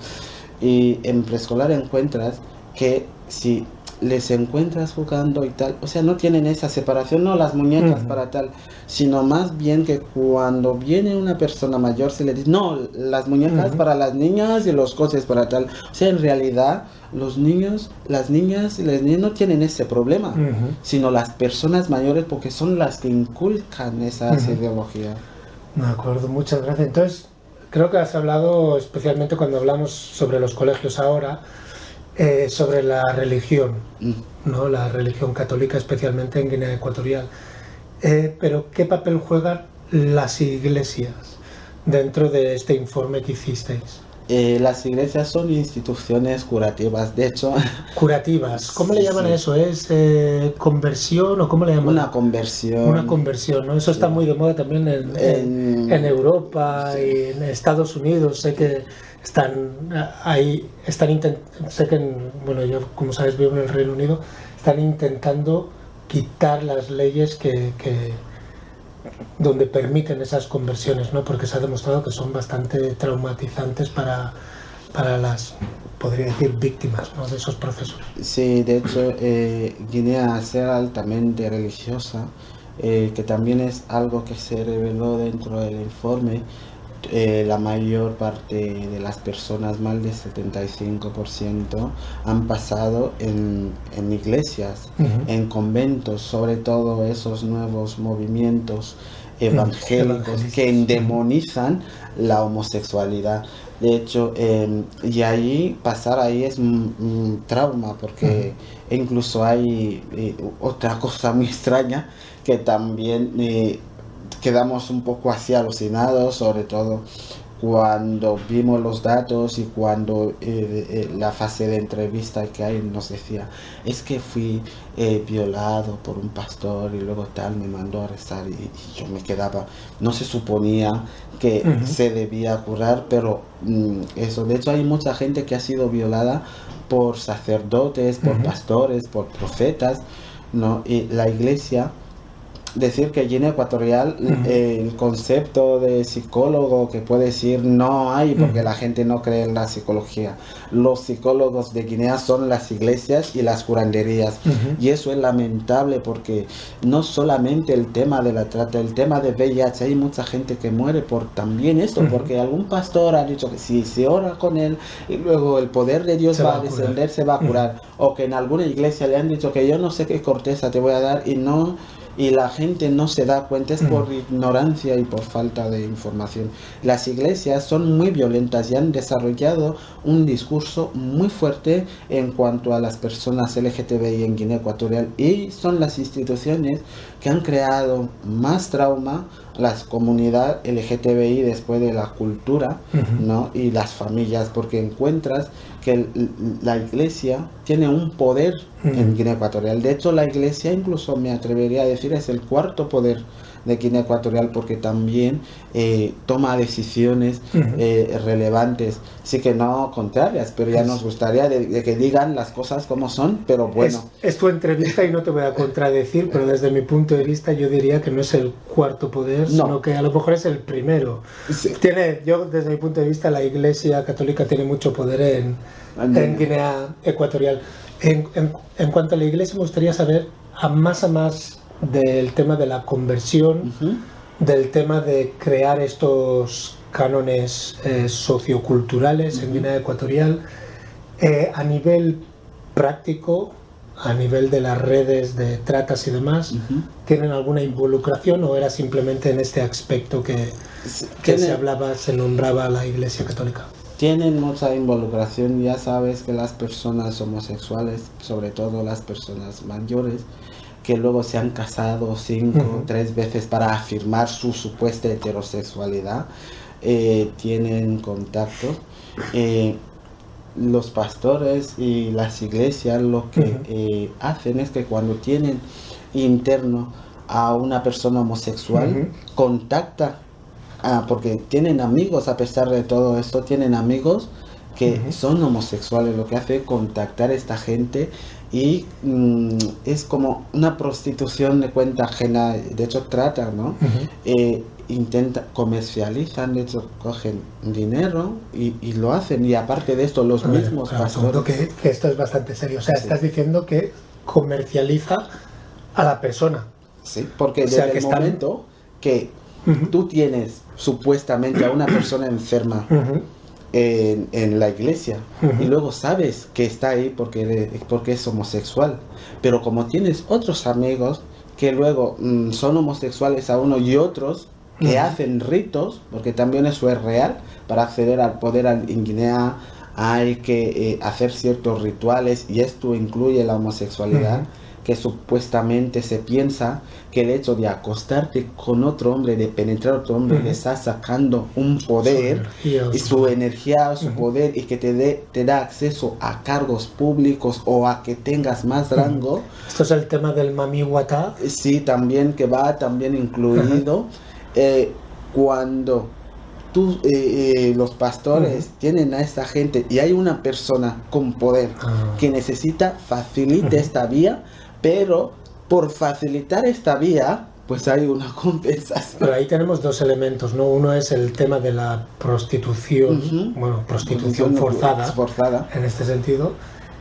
y en preescolar encuentras que si les encuentras jugando y tal, o sea, no tienen esa separación, no las muñecas uh-huh. para tal, sino más bien que cuando viene una persona mayor se le dice, no, las muñecas uh-huh. para las niñas y los coches para tal. O sea, en realidad los niños, las niñas y los niños no tienen ese problema, uh-huh. sino las personas mayores, porque son las que inculcan esas uh-huh. ideologías. De acuerdo, muchas gracias. Entonces, creo que has hablado, especialmente cuando hablamos sobre los colegios ahora, eh, sobre la religión, mm. ¿no?, la religión católica, especialmente en Guinea Ecuatorial. Eh, pero, ¿qué papel juegan las iglesias dentro de este informe que hicisteis? Eh, las iglesias son instituciones curativas, de hecho... ¿Curativas? ¿Cómo le llaman sí, sí. a eso? ¿Es eh, conversión o cómo le llaman? Una conversión. Una conversión, ¿no? Eso sí. está muy de moda también en, en, en Europa sí. y en Estados Unidos. Sé que están ahí, están intentando, sé que, en, bueno, yo como sabes vivo en el Reino Unido, están intentando quitar las leyes que... que donde permiten esas conversiones, ¿no?, porque se ha demostrado que son bastante traumatizantes para, para las, podría decir, víctimas, ¿no?, de esos procesos. Sí, de hecho, eh, Guinea, al ser altamente religiosa, eh, que también es algo que se reveló dentro del informe, eh, la mayor parte de las personas, más del setenta y cinco por ciento, han pasado en, en iglesias, uh-huh. en conventos, sobre todo esos nuevos movimientos evangélicos uh-huh. que endemonizan la homosexualidad. De hecho, eh, y ahí, pasar ahí es un, un trauma, porque uh-huh. incluso hay eh, otra cosa muy extraña, que también... Eh, quedamos un poco así alucinados, sobre todo cuando vimos los datos y cuando eh, eh, la fase de entrevista que hay nos decía, es que fui eh, violado por un pastor y luego tal me mandó a rezar, y, y yo me quedaba, no se suponía que uh-huh. se debía curar, pero mm, eso, de hecho hay mucha gente que ha sido violada por sacerdotes, por uh-huh. pastores, por profetas, ¿no? Y la iglesia, decir que Guinea Ecuatorial, uh-huh. eh, el concepto de psicólogo que puede decir no hay, porque uh-huh. la gente no cree en la psicología. Los psicólogos de Guinea son las iglesias y las curanderías, uh-huh. y eso es lamentable, porque no solamente el tema de la trata, el tema de V I H, hay mucha gente que muere por también esto, uh-huh. porque algún pastor ha dicho que si se ora con él y luego el poder de Dios se va a descender, se va a curar, uh-huh. o que en alguna iglesia le han dicho que yo no sé qué corteza te voy a dar y no... y la gente no se da cuenta, es por ignorancia y por falta de información. Las iglesias son muy violentas y han desarrollado un discurso muy fuerte en cuanto a las personas L G T B I en Guinea Ecuatorial, y son las instituciones que han creado más trauma a la comunidad L G T B I después de la cultura, uh-huh. ¿no? y las familias, porque encuentras que el, la iglesia tiene un poder uh-huh. en Guinea Ecuatorial. De hecho, la iglesia, incluso me atrevería a decir, es el cuarto poder de Guinea Ecuatorial, porque también eh, toma decisiones uh-huh. eh, relevantes, sí que no contrarias, pero ya es, nos gustaría de, de que digan las cosas como son, pero bueno. Es, es tu entrevista y no te voy a contradecir, pero desde mi punto de vista yo diría que no es el cuarto poder, no. sino que a lo mejor es el primero. Sí. Tiene, yo desde mi punto de vista la Iglesia Católica tiene mucho poder en, en Guinea Ecuatorial. En, en, en cuanto a la Iglesia me gustaría saber a más a más del tema de la conversión, uh-huh. del tema de crear estos cánones eh, socioculturales uh-huh. en Guinea Ecuatorial, eh, a nivel práctico, a nivel de las redes de tratas y demás, uh-huh. ¿tienen alguna involucración o era simplemente en este aspecto que, que se hablaba, se nombraba la Iglesia Católica? Tienen mucha involucración. Ya sabes que las personas homosexuales, sobre todo las personas mayores, que luego se han casado cinco o uh-huh. tres veces para afirmar su supuesta heterosexualidad, eh, tienen contacto. Eh, los pastores y las iglesias lo que uh-huh. eh, hacen es que cuando tienen interno a una persona homosexual, uh-huh. contacta, ah, porque tienen amigos, a pesar de todo esto, tienen amigos que uh-huh. son homosexuales. Lo que hace es contactar a esta gente y mm, es como una prostitución de cuenta ajena. De hecho tratan, ¿no? Uh-huh. Eh, intenta, comercializan, de hecho cogen dinero y, y lo hacen, y aparte de esto los ver, mismos claro, pastores. Que, que esto es bastante serio, o sea, sí. estás diciendo que comercializa a la persona. Sí, porque o desde sea, el que momento están... que uh-huh. tú tienes supuestamente a una persona enferma uh-huh. En, en la iglesia uh-huh. y luego sabes que está ahí porque, porque es homosexual, pero como tienes otros amigos que luego mmm, son homosexuales a uno y otros que uh-huh. hacen ritos, porque también eso es real, para acceder al poder en Guinea hay que eh, hacer ciertos rituales, y esto incluye la homosexualidad, uh-huh. que supuestamente se piensa que el hecho de acostarte con otro hombre, de penetrar a otro hombre, uh-huh. le está sacando un poder, su energía, y su, su energía, su uh-huh. poder, y que te, de, te da acceso a cargos públicos o a que tengas más rango. Uh-huh. Esto es el tema del mami wata. Sí, también, que va también incluido. Uh-huh. eh, cuando tú, eh, eh, los pastores uh-huh. tienen a esta gente y hay una persona con poder uh-huh. que necesita, facilite uh-huh. esta vía, pero por facilitar esta vía, pues hay una compensación. Pero ahí tenemos dos elementos, ¿no? Uno es el tema de la prostitución, uh-huh. bueno, prostitución forzada, forzada, en este sentido,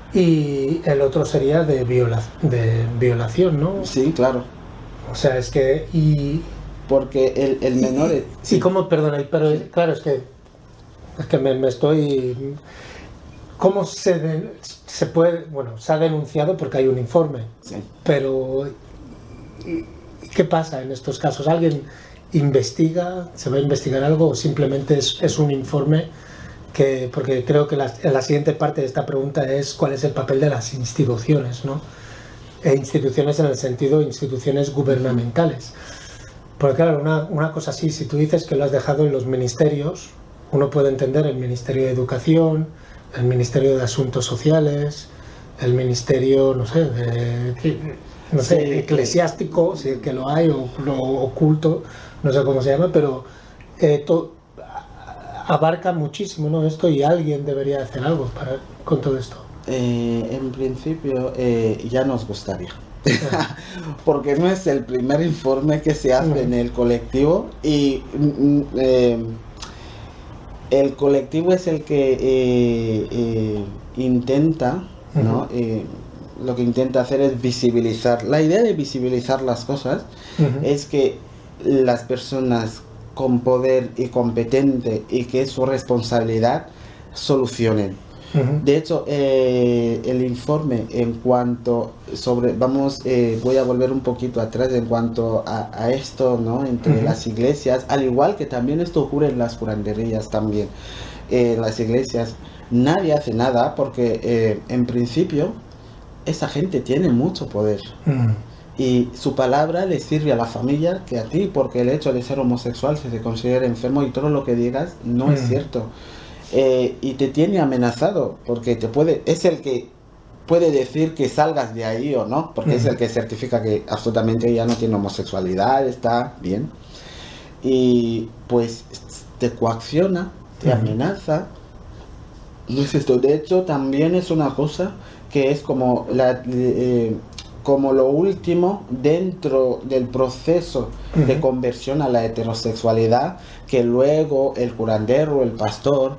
y el otro sería de, viola, de violación, ¿no? Sí, claro. O sea, es que... y porque el, el menor... Y, es, sí, y cómo, perdona, pero sí. claro, es que, es que me, me estoy... ¿Cómo se, de, se puede...? Bueno, se ha denunciado porque hay un informe, sí. pero ¿qué pasa en estos casos? ¿Alguien investiga, se va a investigar algo, o simplemente es, es un informe que...? Porque creo que la, la siguiente parte de esta pregunta es cuál es el papel de las instituciones, ¿no? E instituciones en el sentido de instituciones gubernamentales. Porque claro, una, una cosa así, si tú dices que lo has dejado en los ministerios, uno puede entender el Ministerio de Educación, el Ministerio de Asuntos Sociales, el Ministerio, no sé, de, no sé, sí, eclesiástico, si es que lo hay, o lo oculto, no sé cómo se llama, pero eh, to, abarca muchísimo, ¿no? Esto, y alguien debería hacer algo para, con todo esto. Eh, en principio, eh, ya nos gustaría. Porque no es el primer informe que se hace uh-huh. en el colectivo, y eh, el colectivo es el que eh, eh, intenta, uh-huh. ¿no? Eh, lo que intenta hacer es visibilizar. La idea de visibilizar las cosas uh-huh. es que las personas con poder y competente, y que es su responsabilidad, solucionen. Uh-huh. De hecho, eh, el informe en cuanto sobre, vamos, eh, voy a volver un poquito atrás en cuanto a, a esto, ¿no? Entre uh-huh. las iglesias, al igual que también esto ocurre en las curanderías también. En eh, las iglesias nadie hace nada porque eh, en principio esa gente tiene mucho poder. Uh-huh. Y su palabra le sirve a la familia que a ti, porque el hecho de ser homosexual se te considera enfermo y todo lo que digas no uh-huh. es cierto. eh, y te tiene amenazado, porque te puede, es el que puede decir que salgas de ahí o no, porque uh-huh. es el que certifica que absolutamente ya no tiene homosexualidad, está bien, y pues te coacciona, te uh-huh. amenaza. No es esto. De hecho, también es una cosa que es como la eh, como lo último dentro del proceso uh-huh. de conversión a la heterosexualidad, que luego el curandero, el pastor,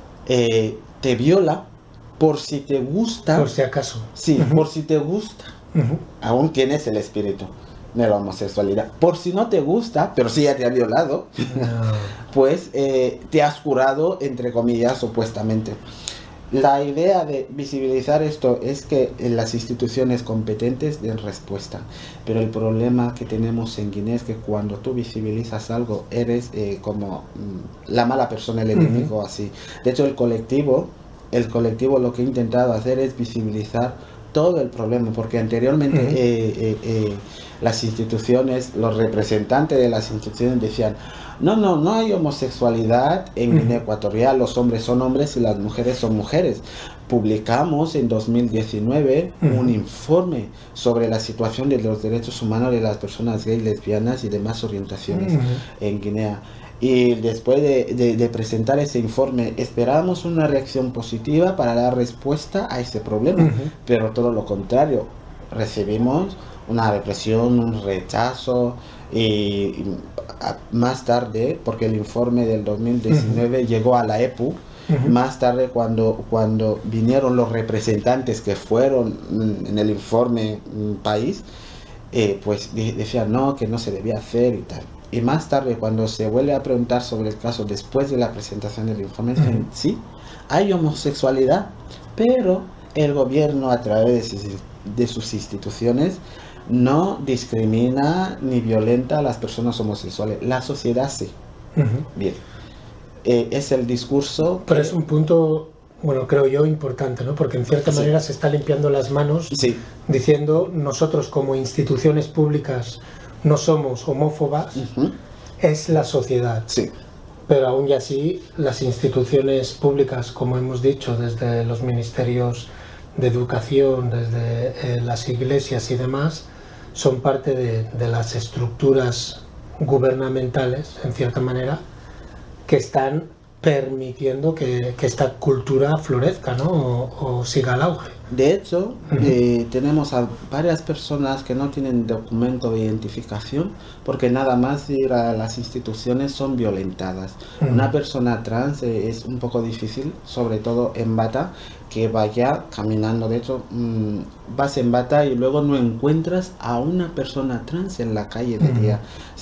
eh, te viola por si te gusta. Por si acaso. Sí, uh-huh. por si te gusta. Uh-huh. Aún tienes el espíritu de la homosexualidad. Por si no te gusta, pero si ya te ha violado, no. pues eh, te has curado, entre comillas, supuestamente. La idea de visibilizar esto es que las instituciones competentes den respuesta, pero el problema que tenemos en Guinea es que cuando tú visibilizas algo eres eh, como mm, la mala persona, el enemigo, uh-huh. así. De hecho, el colectivo, el colectivo lo que ha intentado hacer es visibilizar todo el problema, porque anteriormente uh-huh. eh, eh, eh, las instituciones, los representantes de las instituciones decían: no, no, no hay homosexualidad en Guinea Ecuatorial, los hombres son hombres y las mujeres son mujeres. Publicamos en dos mil diecinueve uh-huh. un informe sobre la situación de los derechos humanos de las personas gays, lesbianas y demás orientaciones uh-huh. en Guinea. Y después de, de, de presentar ese informe, esperábamos una reacción positiva para dar respuesta a ese problema, uh-huh. pero todo lo contrario, recibimos una represión, un rechazo, y, y a, más tarde, porque el informe del dos mil diecinueve uh-huh. llegó a la E P U, uh-huh. más tarde cuando, cuando vinieron los representantes que fueron en el informe país, eh, pues de, decían no, que no se debía hacer y tal. Y más tarde, cuando se vuelve a preguntar sobre el caso después de la presentación del informe, dicen, uh-huh. sí, hay homosexualidad, pero el gobierno a través de sus, de sus instituciones no discrimina ni violenta a las personas homosexuales. La sociedad sí. Uh-huh. Bien. Eh, es el discurso... Pero que... es un punto, bueno, creo yo, importante, ¿no? Porque en cierta sí. manera se está limpiando las manos sí. diciendo nosotros como instituciones públicas no somos homófobas, uh-huh. es la sociedad. Sí. Pero aún y así, las instituciones públicas, como hemos dicho, desde los ministerios de educación, desde eh, las iglesias y demás, son parte de, de las estructuras gubernamentales, en cierta manera, que están permitiendo que, que esta cultura florezca, ¿no? O, o siga el auge. De hecho, uh-huh. eh, tenemos a varias personas que no tienen documento de identificación porque nada más ir a las instituciones son violentadas. Uh-huh. Una persona trans eh, es un poco difícil, sobre todo en bata, que vaya caminando. De hecho, mmm, vas en bata y luego no encuentras a una persona trans en la calle de uh-huh. día,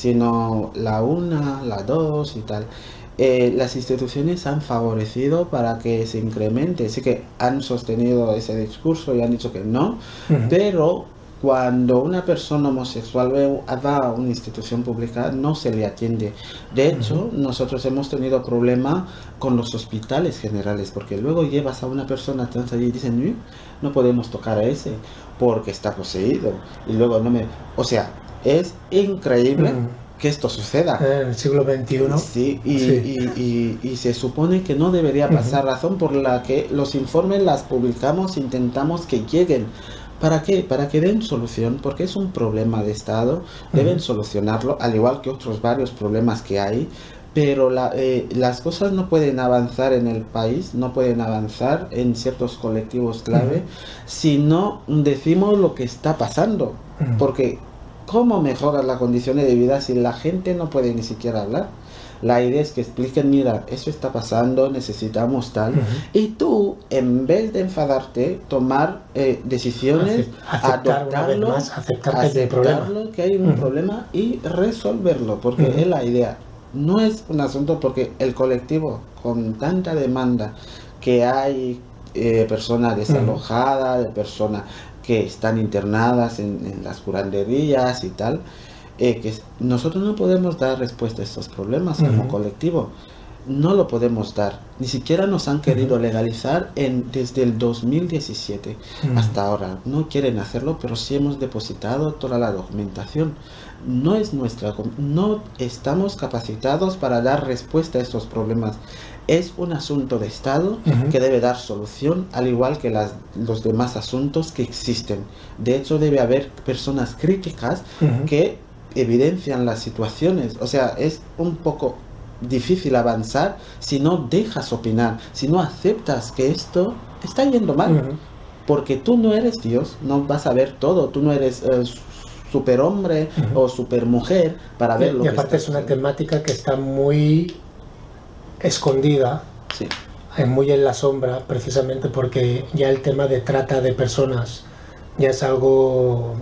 sino la una, la dos y tal. Eh, las instituciones han favorecido para que se incremente, sí que han sostenido ese discurso y han dicho que no, uh-huh. pero cuando una persona homosexual va a una institución pública no se le atiende. De hecho, uh-huh. nosotros hemos tenido problema con los hospitales generales, porque luego llevas a una persona trans allí y dicen, no podemos tocar a ese porque está poseído, y luego no me... O sea, es increíble uh-huh. que esto suceda. En el siglo veintiuno. Sí, y, sí. Y, y, y se supone que no debería pasar, uh-huh. razón por la que los informes las publicamos, intentamos que lleguen. ¿Para qué? Para que den solución, porque es un problema de Estado, deben uh-huh. solucionarlo, al igual que otros varios problemas que hay, pero la, eh, las cosas no pueden avanzar en el país, no pueden avanzar en ciertos colectivos clave, uh-huh. si no decimos lo que está pasando, uh-huh. porque ¿cómo mejorar las condiciones de vida si la gente no puede ni siquiera hablar? La idea es que expliquen, mira, eso está pasando, necesitamos tal, uh-huh. y tú, en vez de enfadarte, tomar eh, decisiones, aceptar adoptarlo, una vez más, aceptar que hay un aceptarlo, problema, que hay un uh-huh. problema y resolverlo, porque uh-huh. es la idea. No es un asunto porque el colectivo, con tanta demanda que hay, eh, personas desalojadas, uh-huh. de personas que están internadas en, en las curanderías y tal, eh, que nosotros no podemos dar respuesta a estos problemas uh-huh. como colectivo. no lo podemos dar. Ni siquiera nos han querido legalizar en, desde el dos mil diecisiete uh-huh. hasta ahora. No quieren hacerlo, pero sí hemos depositado toda la documentación. No es nuestra, no estamos capacitados para dar respuesta a estos problemas. Es un asunto de Estado uh-huh. que debe dar solución, al igual que las, los demás asuntos que existen. De hecho, debe haber personas críticas uh-huh. que evidencian las situaciones. O sea, es un poco difícil avanzar si no dejas opinar, si no aceptas que esto está yendo mal. Uh-huh. Porque tú no eres Dios, no vas a ver todo, tú no eres uh, superhombre uh-huh. o supermujer para ver y, lo y que aparte es una temática que está muy escondida, sí. muy en la sombra, precisamente porque ya el tema de trata de personas ya es algo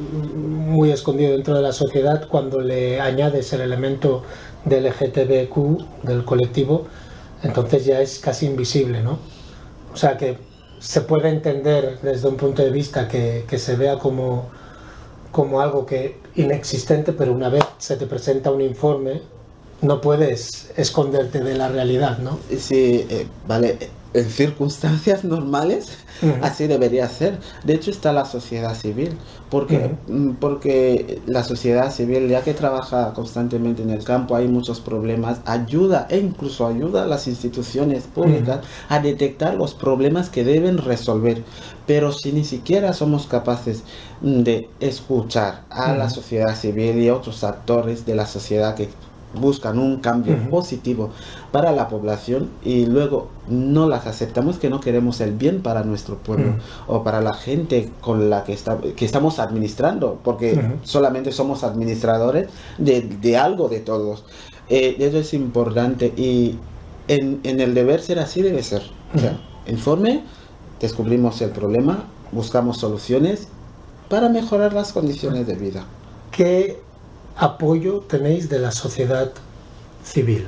muy escondido dentro de la sociedad. Cuando le añades el elemento del L G T B Q, del colectivo, entonces ya es casi invisible, ¿no? O sea que se puede entender desde un punto de vista que, que se vea como, como algo que inexistente, pero una vez se te presenta un informe, no puedes esconderte de la realidad, ¿no? Sí, eh, vale, en circunstancias normales uh-huh. así debería ser. De hecho está la sociedad civil, porque, uh-huh. porque la sociedad civil, ya que trabaja constantemente en el campo, hay muchos problemas, ayuda e incluso ayuda a las instituciones públicas uh-huh. a detectar los problemas que deben resolver. Pero si ni siquiera somos capaces de escuchar a uh-huh. la sociedad civil y a otros actores de la sociedad que buscan un cambio uh-huh. positivo para la población y luego no las aceptamos, que no queremos el bien para nuestro pueblo uh-huh. o para la gente con la que, está, que estamos administrando, porque uh-huh. solamente somos administradores de, de algo de todos. Eh, eso es importante y en, en el deber ser así debe ser. Uh-huh. O sea, informe, descubrimos el problema, buscamos soluciones para mejorar las condiciones de vida. ¿Qué apoyo tenéis de la sociedad civil?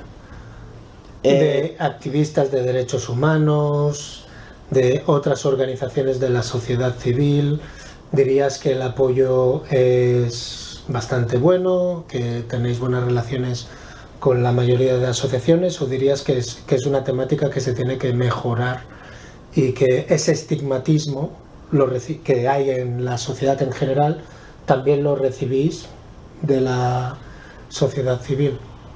Eh, de activistas de derechos humanos, de otras organizaciones de la sociedad civil. ¿Dirías que el apoyo es bastante bueno, que tenéis buenas relaciones con la mayoría de asociaciones, o dirías que es, que es una temática que se tiene que mejorar y que ese estigmatismo lo que hay en la sociedad en general también lo recibís de la sociedad civil?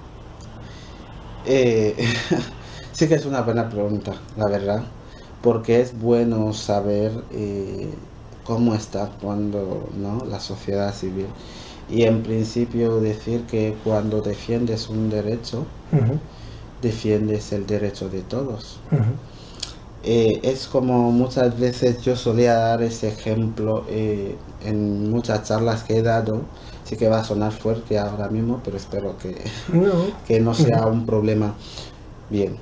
Eh, sí que es una buena pregunta, la verdad, porque es bueno saber eh, cómo está actuando, ¿no?, la sociedad civil. Y en principio decir que cuando defiendes un derecho, uh-huh. defiendes el derecho de todos. Uh-huh. Eh, es como muchas veces yo solía dar ese ejemplo eh, en muchas charlas que he dado. Sí que va a sonar fuerte ahora mismo, pero espero que no, que no sea un problema. Bien,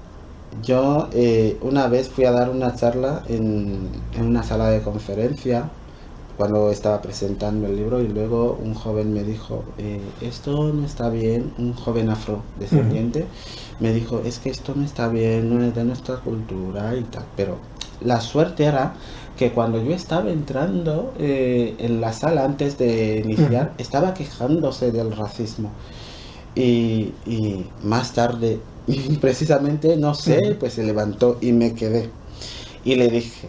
yo eh, una vez fui a dar una charla en, en una sala de conferencia cuando estaba presentando el libro, y luego un joven me dijo, eh, esto no está bien, un joven afrodescendiente uh-huh. me dijo, es que esto no está bien, no es de nuestra cultura y tal. Pero la suerte era que cuando yo estaba entrando eh, en la sala antes de iniciar, uh-huh. estaba quejándose del racismo. Y, y más tarde, precisamente, no sé, uh-huh. pues se levantó y me quedé. Y le dije,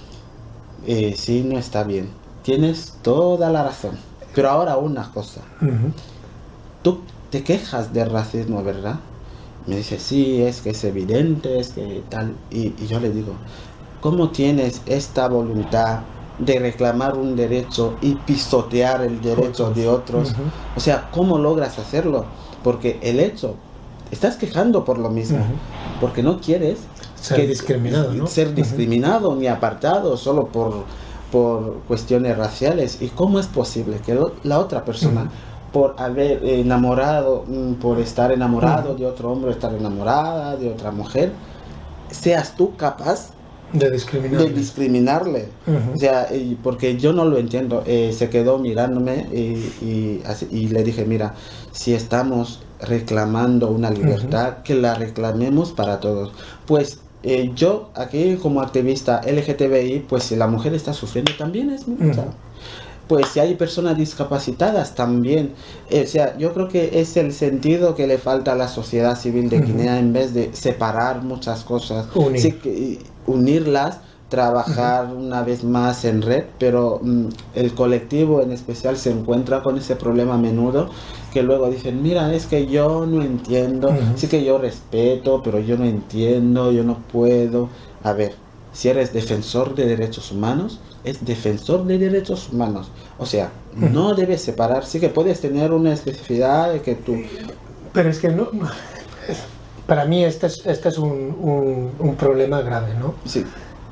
eh, sí, no está bien, tienes toda la razón. Pero ahora una cosa, uh-huh. tú te quejas del racismo, ¿verdad? Me dice, sí, es que es evidente, es que tal. Y, y yo le digo, ¿cómo tienes esta voluntad de reclamar un derecho y pisotear el derecho de otros? Uh-huh. O sea, ¿cómo logras hacerlo? Porque el hecho, estás quejando por lo mismo, uh-huh. porque no quieres ser que, discriminado, ¿no? ser discriminado uh-huh. ni apartado solo por, por cuestiones raciales. ¿Y cómo es posible que lo, la otra persona, uh-huh. por haber enamorado, por estar enamorado uh-huh. de otro hombre, estar enamorada de otra mujer, seas tú capaz de discriminarle? De discriminarle. Uh-huh. O sea, y porque yo no lo entiendo. Eh, se quedó mirándome y, y, así, y le dije, mira, si estamos reclamando una libertad, uh-huh. que la reclamemos para todos. Pues eh, yo aquí como activista L G T B I, pues si la mujer está sufriendo también es mi lucha. Uh-huh. pues si hay personas discapacitadas también. O sea, yo creo que es el sentido que le falta a la sociedad civil de Guinea, uh-huh. en vez de separar muchas cosas, Unir. sí, que, unirlas, trabajar uh-huh. una vez más en red, pero mm, el colectivo en especial se encuentra con ese problema a menudo, que luego dicen, mira, es que yo no entiendo, uh-huh. sí que yo respeto, pero yo no entiendo, yo no puedo. A ver, si eres defensor de derechos humanos, es defensor de derechos humanos. O sea, uh-huh. no debes separar, sí que puedes tener una especificidad de que tú... Pero es que no... Para mí este es, este es un, un, un problema grave, ¿no? Sí.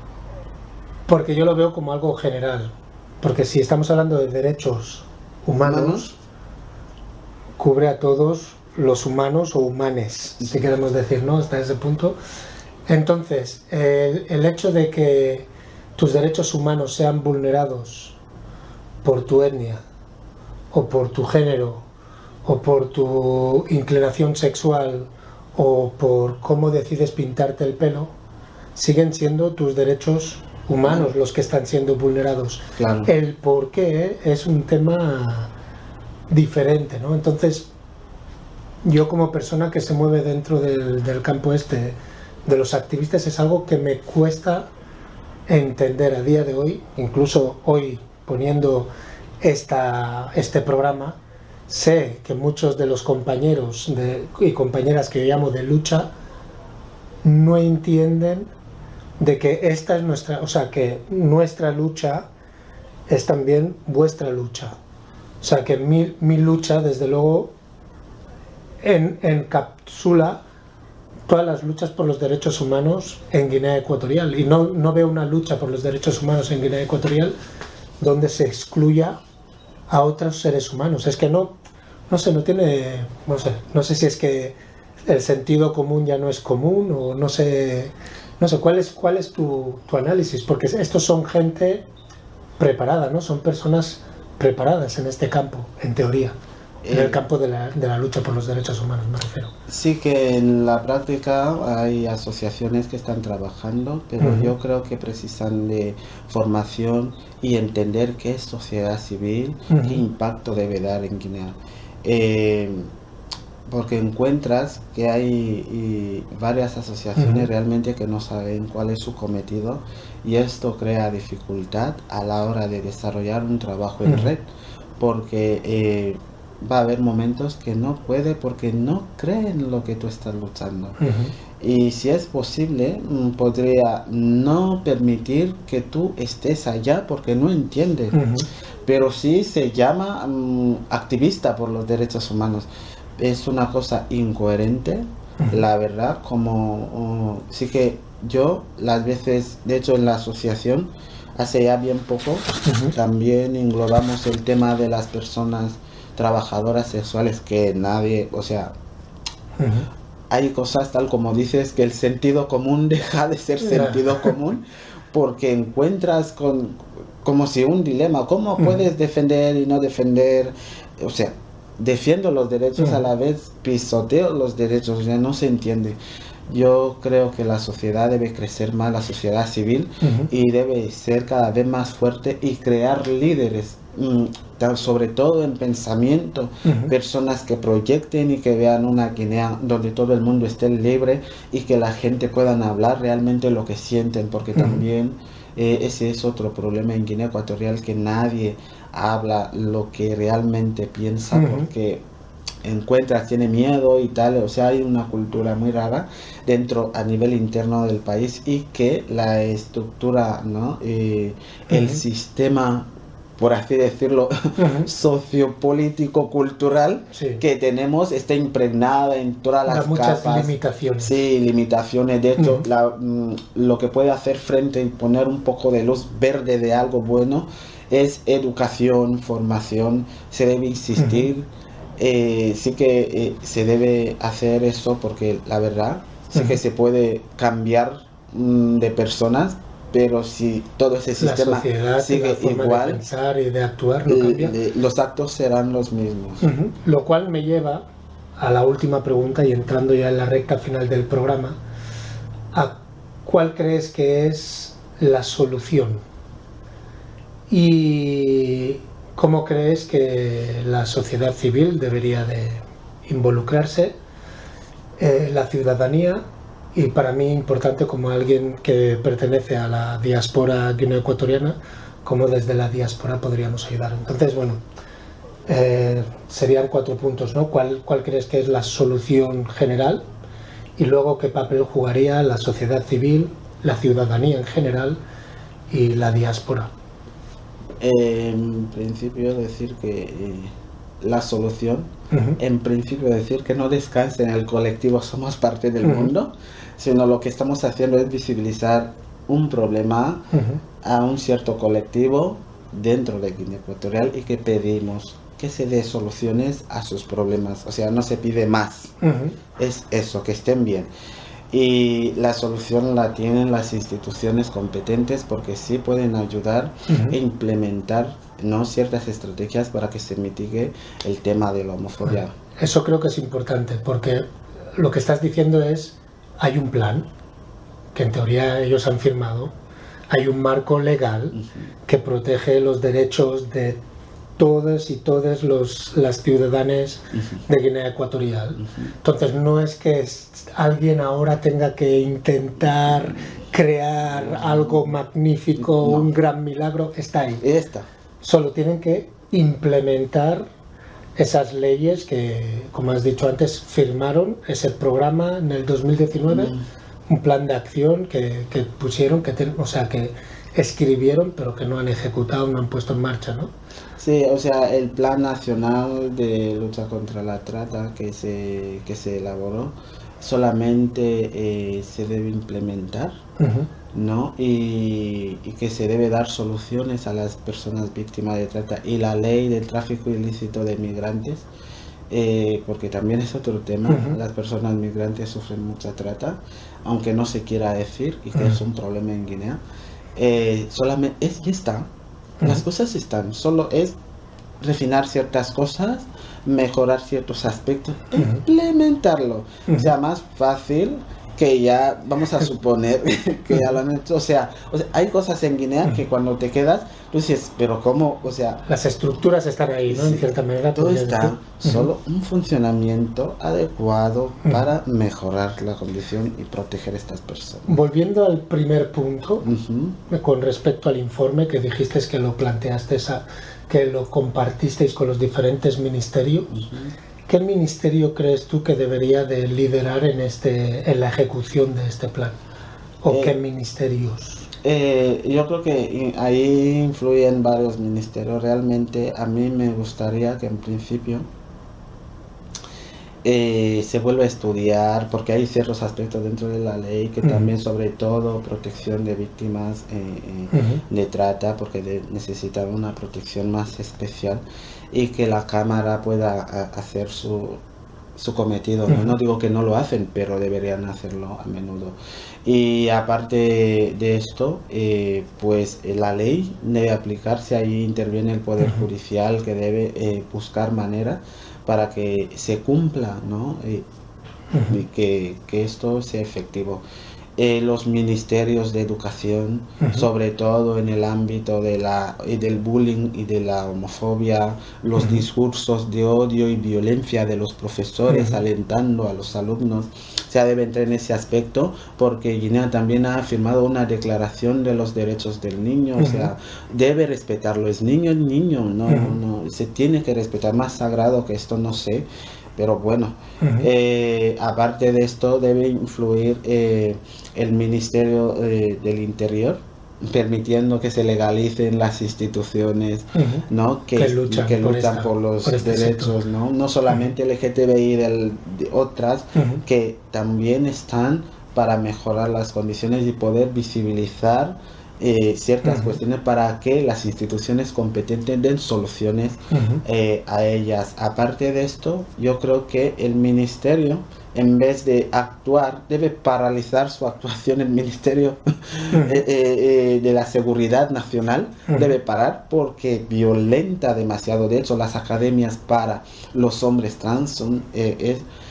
Porque yo lo veo como algo general. Porque si estamos hablando de derechos humanos, ¿humanos? Cubre a todos los humanos o humanes, si queremos decir, ¿no? Hasta ese punto. Entonces, el, el hecho de que tus derechos humanos sean vulnerados por tu etnia, o por tu género, o por tu inclinación sexual, o por cómo decides pintarte el pelo, siguen siendo tus derechos humanos los que están siendo vulnerados. Claro. El por qué es un tema diferente, ¿no? Entonces, yo como persona que se mueve dentro del, del campo este de los activistas, es algo que me cuesta entender a día de hoy. Incluso hoy, poniendo esta, este programa, sé que muchos de los compañeros de, y compañeras que yo llamo de lucha no entienden de que esta es nuestra, o sea, que nuestra lucha es también vuestra lucha. O sea, que mi, mi lucha, desde luego, en, encapsula todas las luchas por los derechos humanos en Guinea Ecuatorial. Y no, no veo una lucha por los derechos humanos en Guinea Ecuatorial donde se excluya a otros seres humanos. Es que no, no sé, no tiene, no sé, no sé si es que el sentido común ya no es común, o no sé, no sé, ¿cuál es, cuál es tu, tu análisis? Porque estos son gente preparada, ¿no? Son personas preparadas en este campo, en teoría. En el campo de la, de la lucha por los derechos humanos, me refiero. Sí, que en la práctica hay asociaciones que están trabajando, pero uh-huh. yo creo que precisan de formación y entender qué es sociedad civil, uh-huh. qué impacto debe dar en Guinea. Eh, porque encuentras que hay y varias asociaciones uh-huh. realmente que no saben cuál es su cometido, y esto crea dificultad a la hora de desarrollar un trabajo en uh-huh. red, porque... Eh, va a haber momentos que no puede porque no cree en lo que tú estás luchando. Uh-huh. Y si es posible, podría no permitir que tú estés allá porque no entiende. Uh-huh. Pero sí se llama um, activista por los derechos humanos. Es una cosa incoherente, uh-huh. la verdad, como... Uh, sí que yo las veces, de hecho en la asociación, hace ya bien poco, uh-huh. también englobamos el tema de las personas trabajadoras sexuales, que nadie, o sea, uh-huh. hay cosas tal como dices que el sentido común deja de ser sentido común, porque encuentras con como si un dilema, ¿cómo uh-huh. puedes defender y no defender? O sea, defiendo los derechos, uh-huh. a la vez pisoteo los derechos, o sea, no se entiende. Yo creo que la sociedad debe crecer más, la sociedad civil, uh-huh. y debe ser cada vez más fuerte y crear líderes, sobre todo en pensamiento, uh-huh. personas que proyecten y que vean una Guinea donde todo el mundo esté libre y que la gente pueda hablar realmente lo que sienten, porque uh-huh. también eh, ese es otro problema en Guinea Ecuatorial, que nadie habla lo que realmente piensa, uh-huh. porque encuentras, tiene miedo y tal, o sea, hay una cultura muy rara dentro, a nivel interno del país, y que la estructura, ¿no? Eh, uh-huh. el sistema, por así decirlo, uh-huh. sociopolítico, cultural, sí. que tenemos, está impregnada en todas las muchas capas. limitaciones. Sí, limitaciones. De hecho, uh-huh. la, mm, lo que puede hacer frente y poner un poco de luz verde de algo bueno es educación, formación. Se debe insistir. Uh-huh. eh, sí que eh, se debe hacer eso, porque la verdad, sí uh-huh. que se puede cambiar mm, de personas, pero si todo ese sistema sigue igual, de pensar y de actuar no cambia, le, los actos serán los mismos. Uh-huh. Lo cual me lleva a la última pregunta, y entrando ya en la recta final del programa, ¿a cuál crees que es la solución? Y ¿cómo crees que la sociedad civil debería de involucrarse, eh, la ciudadanía, y para mí importante como alguien que pertenece a la diáspora guineoecuatoriana, cómo desde la diáspora podríamos ayudar? Entonces, bueno, eh, serían cuatro puntos, ¿no? ¿Cuál, ¿Cuál crees que es la solución general? Y luego, ¿qué papel jugaría la sociedad civil, la ciudadanía en general y la diáspora? Eh, en principio decir que eh, la solución, uh-huh. en principio decir que no descanse en el colectivo somos parte del uh-huh. mundo, sino lo que estamos haciendo es visibilizar un problema uh-huh. a un cierto colectivo dentro de Guinea Ecuatorial y que pedimos que se dé soluciones a sus problemas, o sea, no se pide más, uh-huh. es eso, que estén bien. Y la solución la tienen las instituciones competentes porque sí pueden ayudar uh-huh. e implementar, ¿no?, ciertas estrategias para que se mitigue el tema de la homofobia. Bueno, eso creo que es importante porque lo que estás diciendo es, hay un plan que en teoría ellos han firmado, hay un marco legal uh-huh. que protege los derechos de todas y todas los, las ciudadanas uh-huh. de Guinea Ecuatorial. Uh-huh. Entonces no es que alguien ahora tenga que intentar crear algo magnífico, no. un gran milagro, está ahí. Está. Solo tienen que implementar esas leyes que, como has dicho antes, firmaron ese programa en el dos mil diecinueve, uh-huh. un plan de acción que, que pusieron, que ten, o sea, que escribieron, pero que no han ejecutado, no han puesto en marcha, ¿no? Sí, o sea, el Plan Nacional de Lucha contra la Trata que se, que se elaboró solamente eh, se debe implementar, uh-huh. ¿no? Y, y que se debe dar soluciones a las personas víctimas de trata. Y la ley del tráfico ilícito de migrantes, eh, porque también es otro tema, uh-huh. las personas migrantes sufren mucha trata, aunque no se quiera decir, y que uh-huh. es un problema en Guinea. Eh, solamente es, ya está. Las cosas están, solo es refinar ciertas cosas, mejorar ciertos aspectos, uh-huh. implementarlo. Uh-huh. O sea, más fácil que ya, vamos a suponer que ya lo han hecho. O sea, o sea hay cosas en Guinea uh-huh. que cuando te quedas, tú dices, pero ¿cómo? O sea, las estructuras están ahí, ¿no? Sí, en cierta manera. todo está, decir. solo uh-huh. un funcionamiento adecuado uh-huh. para mejorar la condición y proteger a estas personas. Volviendo al primer punto, Uh-huh. con respecto al informe que dijiste que lo planteaste, esa, que lo compartisteis con los diferentes ministerios, uh-huh. ¿qué ministerio crees tú que debería de liderar en, este, en la ejecución de este plan? ¿O eh, qué ministerios? Eh, yo creo que ahí influyen varios ministerios. Realmente a mí me gustaría que en principio eh, se vuelva a estudiar, porque hay ciertos aspectos dentro de la ley que uh-huh. también, sobre todo protección de víctimas eh, eh, uh-huh. de trata, porque de, necesitan una protección más especial, y que la Cámara pueda a, hacer su, su cometido. Uh-huh. ¿no? no digo que no lo hacen, pero deberían hacerlo a menudo. Y aparte de esto, eh, pues eh, la ley debe aplicarse, ahí interviene el Poder uh-huh. Judicial, que debe eh, buscar manera para que se cumpla, ¿no? Eh, uh-huh. y que, que esto sea efectivo. Eh, los ministerios de educación, uh-huh. sobre todo en el ámbito de la, del bullying y de la homofobia, los uh-huh. discursos de odio y violencia de los profesores uh-huh. alentando a los alumnos, o sea, debe entrar en ese aspecto, porque Guinea también ha firmado una declaración de los derechos del niño, uh-huh. o sea, debe respetarlo, es niño, es niño, no, uh-huh. no, se tiene que respetar, más sagrado que esto no sé. Pero bueno, uh-huh. eh, aparte de esto debe influir eh, el Ministerio eh, del Interior, permitiendo que se legalicen las instituciones, uh-huh. ¿no? que, que luchan, que por, luchan esta, por los por este derechos, ¿no? no solamente uh-huh. L G T B I, del, de otras, uh-huh. que también están para mejorar las condiciones y poder visibilizar Eh, ciertas uh-huh. cuestiones para que las instituciones competentes den soluciones uh-huh. eh, a ellas. Aparte de esto, yo creo que el ministerio, en vez de actuar, debe paralizar su actuación. El Ministerio uh-huh. eh, eh, de la Seguridad Nacional uh-huh. debe parar, porque violenta demasiado. De hecho, las academias para los hombres trans son, eh, es,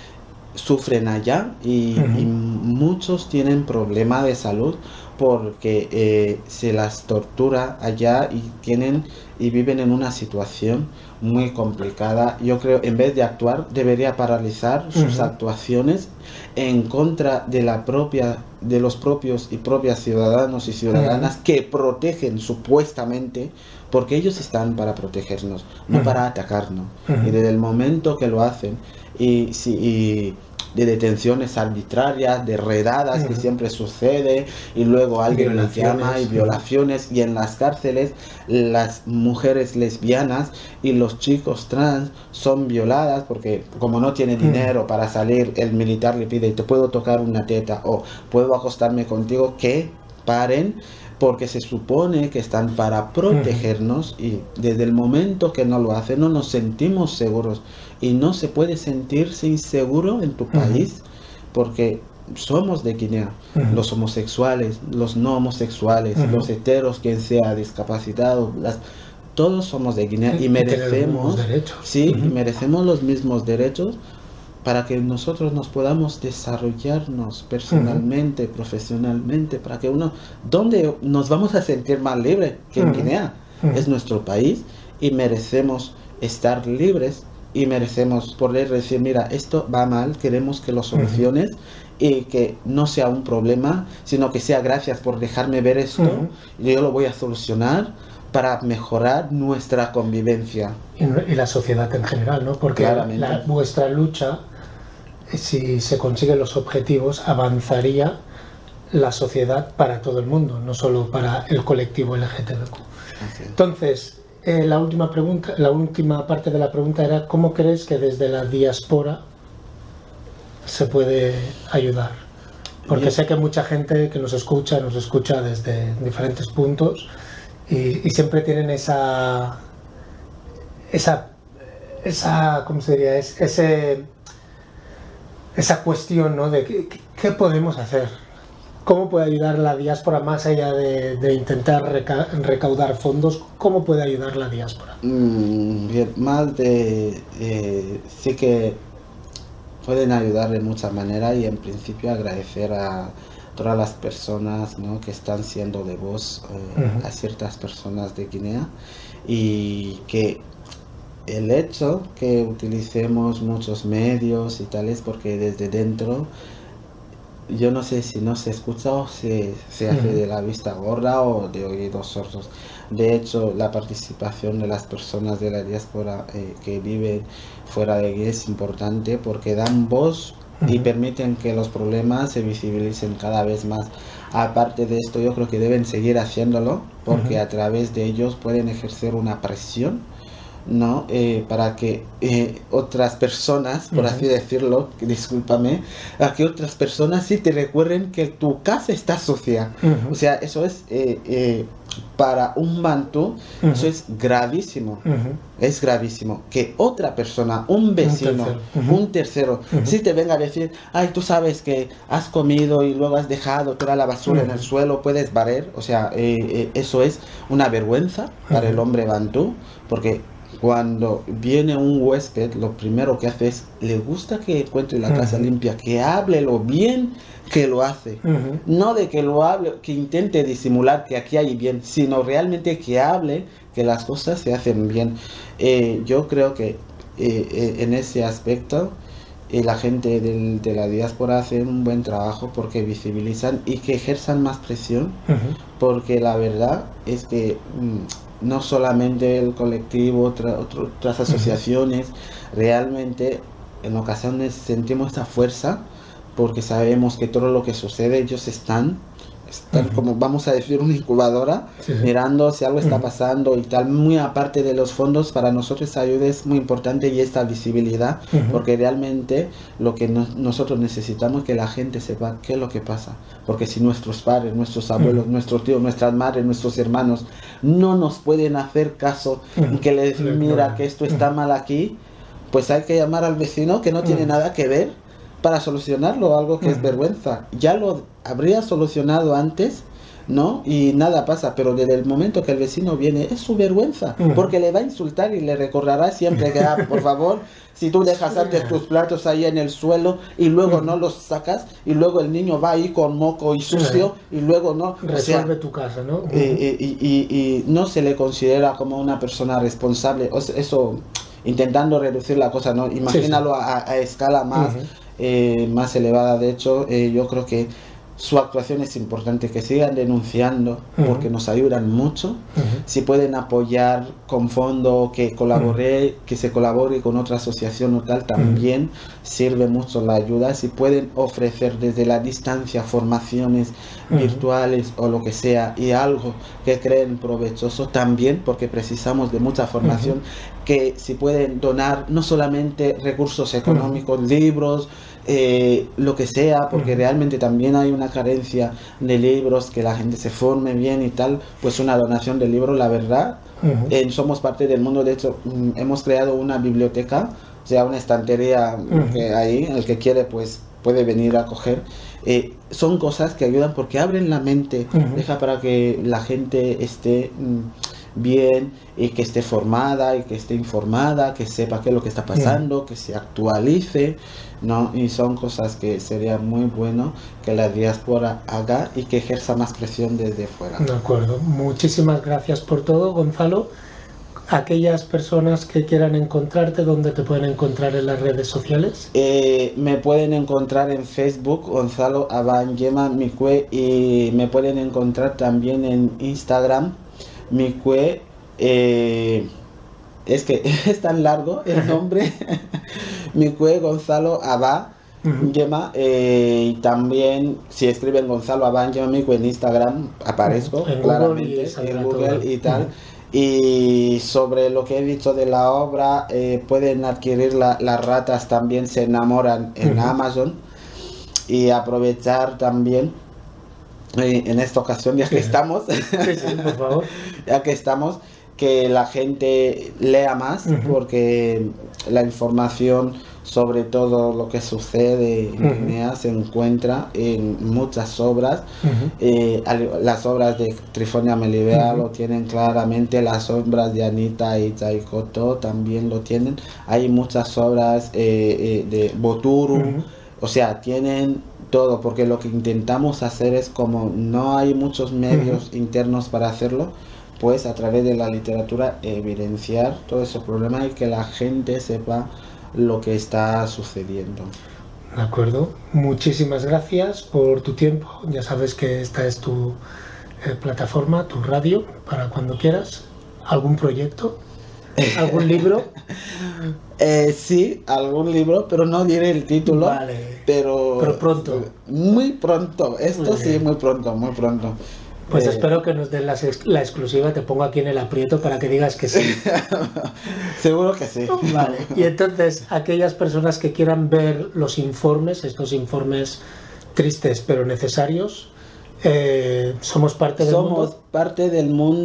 sufren allá y, uh-huh. y muchos tienen problemas de salud porque eh, se las tortura allá y tienen y viven en una situación muy complicada. Yo creo, en vez de actuar, debería paralizar sus uh-huh. actuaciones en contra de la propia, de los propios y propias ciudadanos y ciudadanas uh-huh. que protegen supuestamente, porque ellos están para protegernos, no uh-huh. para atacarnos. Uh-huh. Y desde el momento que lo hacen, y si y de detenciones arbitrarias, de redadas uh-huh. que siempre sucede, y luego alguien les llama, y violaciones, y en las cárceles las mujeres lesbianas y los chicos trans son violadas porque como no tiene dinero uh-huh. para salir, el militar le pide, te puedo tocar una teta o puedo acostarme contigo, que paren, porque se supone que están para protegernos uh-huh. y desde el momento que no lo hacen no nos sentimos seguros, y no se puede sentirse inseguro en tu uh-huh. país porque somos de Guinea, uh-huh. los homosexuales, los no homosexuales, uh-huh. los heteros, quien sea discapacitado, las, todos somos de Guinea y, y merecemos sí, uh-huh. y merecemos los mismos derechos para que nosotros nos podamos desarrollarnos personalmente, uh-huh. profesionalmente, para que uno, ¿dónde nos vamos a sentir más libres que en uh-huh. Guinea? Uh-huh. Es nuestro país y merecemos estar libres y merecemos poder decir, mira, esto va mal, queremos que lo soluciones uh-huh. y que no sea un problema, sino que sea gracias por dejarme ver esto uh-huh. y yo lo voy a solucionar para mejorar nuestra convivencia. Y, y la sociedad en general, ¿no? Porque la, vuestra lucha, si se consiguen los objetivos, avanzaría la sociedad para todo el mundo, no solo para el colectivo L G T B Q. Entonces, eh, la última pregunta, la última parte de la pregunta era ¿cómo crees que desde la diáspora se puede ayudar? Porque Bien. sé que mucha gente que nos escucha, nos escucha desde diferentes puntos y, y siempre tienen esa esa esa ¿cómo se diría? Es, ese esa cuestión, ¿no? De qué, qué podemos hacer. ¿Cómo puede ayudar la diáspora más allá de, de intentar reca recaudar fondos? ¿Cómo puede ayudar la diáspora? Mm, bien, más de... Eh, sí que pueden ayudar de muchas maneras y en principio agradecer a todas las personas, ¿no? que están siendo de voz eh, uh-huh. a ciertas personas de Guinea y que el hecho que utilicemos muchos medios y tal es porque desde dentro yo no sé si no se escucha o se, se hace de la vista gorda o de oídos sordos. De hecho, la participación de las personas de la diáspora eh, que viven fuera de Guinea es importante porque dan voz y permiten que los problemas se visibilicen cada vez más. Aparte de esto, yo creo que deben seguir haciéndolo porque uh-huh. a través de ellos pueden ejercer una presión, ¿no? Eh, para que eh, otras personas, por uh-huh. así decirlo, discúlpame, a que otras personas sí te recuerden que tu casa está sucia. Uh-huh. O sea, eso es eh, eh, para un bantú, uh-huh. eso es gravísimo. Uh-huh. Es gravísimo que otra persona, un vecino, un tercero, uh-huh. un tercero uh-huh. sí te venga a decir, ay, tú sabes que has comido y luego has dejado toda la basura uh-huh. en el suelo, puedes barrer. O sea, eh, eh, eso es una vergüenza uh-huh. para el hombre bantú, porque cuando viene un huésped, lo primero que hace es, le gusta que encuentre la uh-huh. casa limpia, que hable lo bien que lo hace. Uh-huh. No de que lo hable, que intente disimular que aquí hay bien, sino realmente que hable que las cosas se hacen bien. Eh, yo creo que eh, eh, en ese aspecto eh, la gente del, de la diáspora hace un buen trabajo porque visibilizan y que ejerzan más presión, uh-huh. porque la verdad es que mmm, no solamente el colectivo, otra, otro, otras asociaciones, uh-huh. realmente en ocasiones sentimos esta fuerza porque sabemos que todo lo que sucede, ellos están, están uh-huh. como vamos a decir una incubadora, sí, sí. mirando si algo está uh-huh. pasando y tal. Muy aparte de los fondos, para nosotros esa ayuda es muy importante y esta visibilidad, uh-huh. porque realmente lo que no, nosotros necesitamos es que la gente sepa qué es lo que pasa. Porque si nuestros padres, nuestros abuelos, uh-huh. nuestros tíos, nuestras madres, nuestros hermanos no nos pueden hacer caso uh-huh. y que le decir, mira que esto está uh-huh. mal aquí, pues hay que llamar al vecino que no uh-huh. tiene nada que ver para solucionarlo, algo que uh-huh. es vergüenza. Ya lo habría solucionado antes, ¿no? Y nada pasa, pero desde el momento que el vecino viene es su vergüenza, Uh-huh. porque le va a insultar y le recordará siempre que, ah, por favor, si tú dejas antes tus platos ahí en el suelo y luego Uh-huh. no los sacas y luego el niño va ahí con moco y sucio y luego no, o sea, Resuelve tu casa, ¿no? eh, eh, y, y- y no se le considera como una persona responsable. O sea, eso, intentando reducir la cosa, ¿no? Imagínalo a, a escala más, Uh-huh. eh, más elevada. De hecho, eh, yo creo que su actuación es importante, que sigan denunciando Uh-huh. porque nos ayudan mucho. Ujú. Si pueden apoyar con fondo, que colabore, que se colabore con otra asociación o tal, también sirve mucho la ayuda. Si pueden ofrecer desde la distancia formaciones Ujú. virtuales o lo que sea y algo que creen provechoso también, porque precisamos de mucha formación, que si pueden donar no solamente recursos económicos, libros, eh, lo que sea, porque Ujú. realmente también hay una carencia de libros, que la gente se forme bien y tal, pues una donación de libros, la verdad, Ujú. eh, somos parte del mundo. De hecho, mm, hemos creado una biblioteca, o sea, una estantería, Ujú. que ahí, el que quiere pues puede venir a coger. Eh, son cosas que ayudan porque abren la mente, Ujú. deja para que la gente esté mm, bien y que esté formada y que esté informada, que sepa qué es lo que está pasando, que se actualice, ¿no? Y son cosas que sería muy bueno que la diáspora haga y que ejerza más presión desde fuera. De acuerdo. Muchísimas gracias por todo, Gonzalo. Aquellas personas que quieran encontrarte, ¿dónde te pueden encontrar en las redes sociales? Eh, me pueden encontrar en Facebook, Gonzalo Abanyema Micue, y me pueden encontrar también en Instagram, Micue. Eh, es que es tan largo el nombre, Micue Gonzalo Abanyema. Ujú. eh, y también si escriben Gonzalo Abanyema Micue en Instagram, aparezco En Google claramente y saldrá en Google todo. y tal. Ujú. Y sobre lo que he dicho de la obra, eh, pueden adquirir la- las ratas también se enamoran en Ujú. Amazon, y aprovechar también eh, en esta ocasión, ya que Sí. estamos, Sí, sí, por favor. ya que estamos, que la gente lea más, Ujú. porque la información sobre todo lo que sucede en Ujú. Guinea se encuentra en muchas obras. Ujú. Eh, al- las obras de Trifonia Melibea Ujú. lo tienen claramente, las obras de Anita y Taikoto también lo tienen. Hay muchas obras eh, eh, de Boturu, Ujú. o sea, tienen todo, porque lo que intentamos hacer es, como no hay muchos medios internos para hacerlo, pues a través de la literatura evidenciar todo ese problema y que la gente sepa lo que está sucediendo. De acuerdo. Muchísimas gracias por tu tiempo. Ya sabes que esta es tu eh, plataforma, tu radio, para cuando quieras. ¿Algún proyecto? ¿Algún libro? Eh, sí, algún libro, pero no diré el título. Vale. Pero, Pero pronto. Muy pronto. Esto Muy sí, bien. muy pronto, muy pronto. Pues Eh, espero que nos den la, ex- la exclusiva, te pongo aquí en el aprieto para que digas que sí. Seguro que sí. Vale. Y entonces, aquellas personas que quieran ver los informes, estos informes tristes pero necesarios, eh, somos parte del Somos mundo. parte del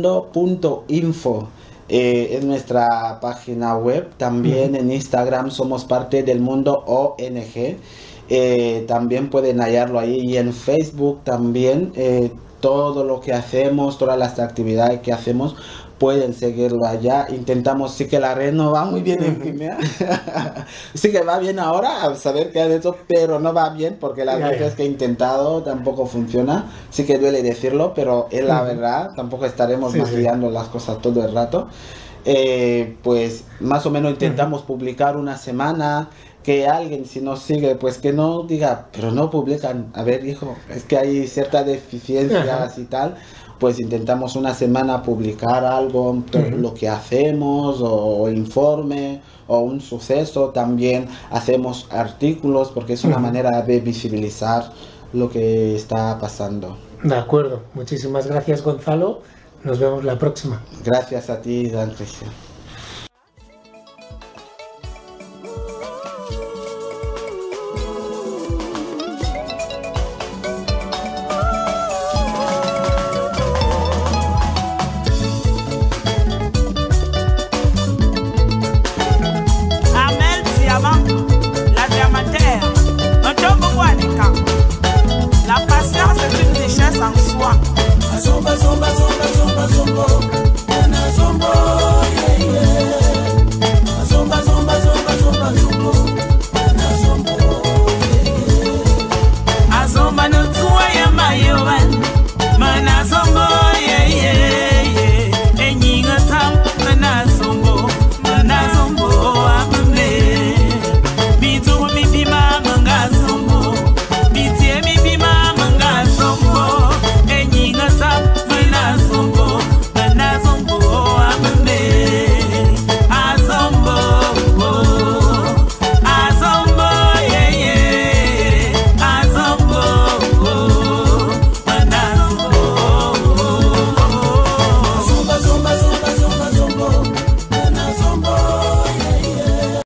mundo.info. Eh, es nuestra página web. También Ujú. en Instagram somos parte del mundo O N G. Eh, también pueden hallarlo ahí. Y en Facebook también. eh, todo lo que hacemos, todas las actividades que hacemos, pueden seguirlo allá. Intentamos, sí que la red no va muy bien en Crimea. Sí que va bien ahora, a saber qué han hecho, pero no va bien porque las Ya, ya. veces que he intentado tampoco funciona. Sí que duele decirlo, pero es la Ujú. verdad. Tampoco estaremos Sí, sí. maquillando las cosas todo el rato. Eh, pues más o menos intentamos publicar una semana. Que alguien, si nos sigue, pues que no diga, pero no publican. A ver, hijo, es que hay ciertas deficiencias Ajá. y tal. Pues intentamos una semana publicar algo, to- Ujú. lo que hacemos, o, o informe, o un suceso. También hacemos artículos, porque es una Ujú. manera de visibilizar lo que está pasando. De acuerdo. Muchísimas gracias, Gonzalo. Nos vemos la próxima. Gracias a ti, Dan Cristian. Ooh.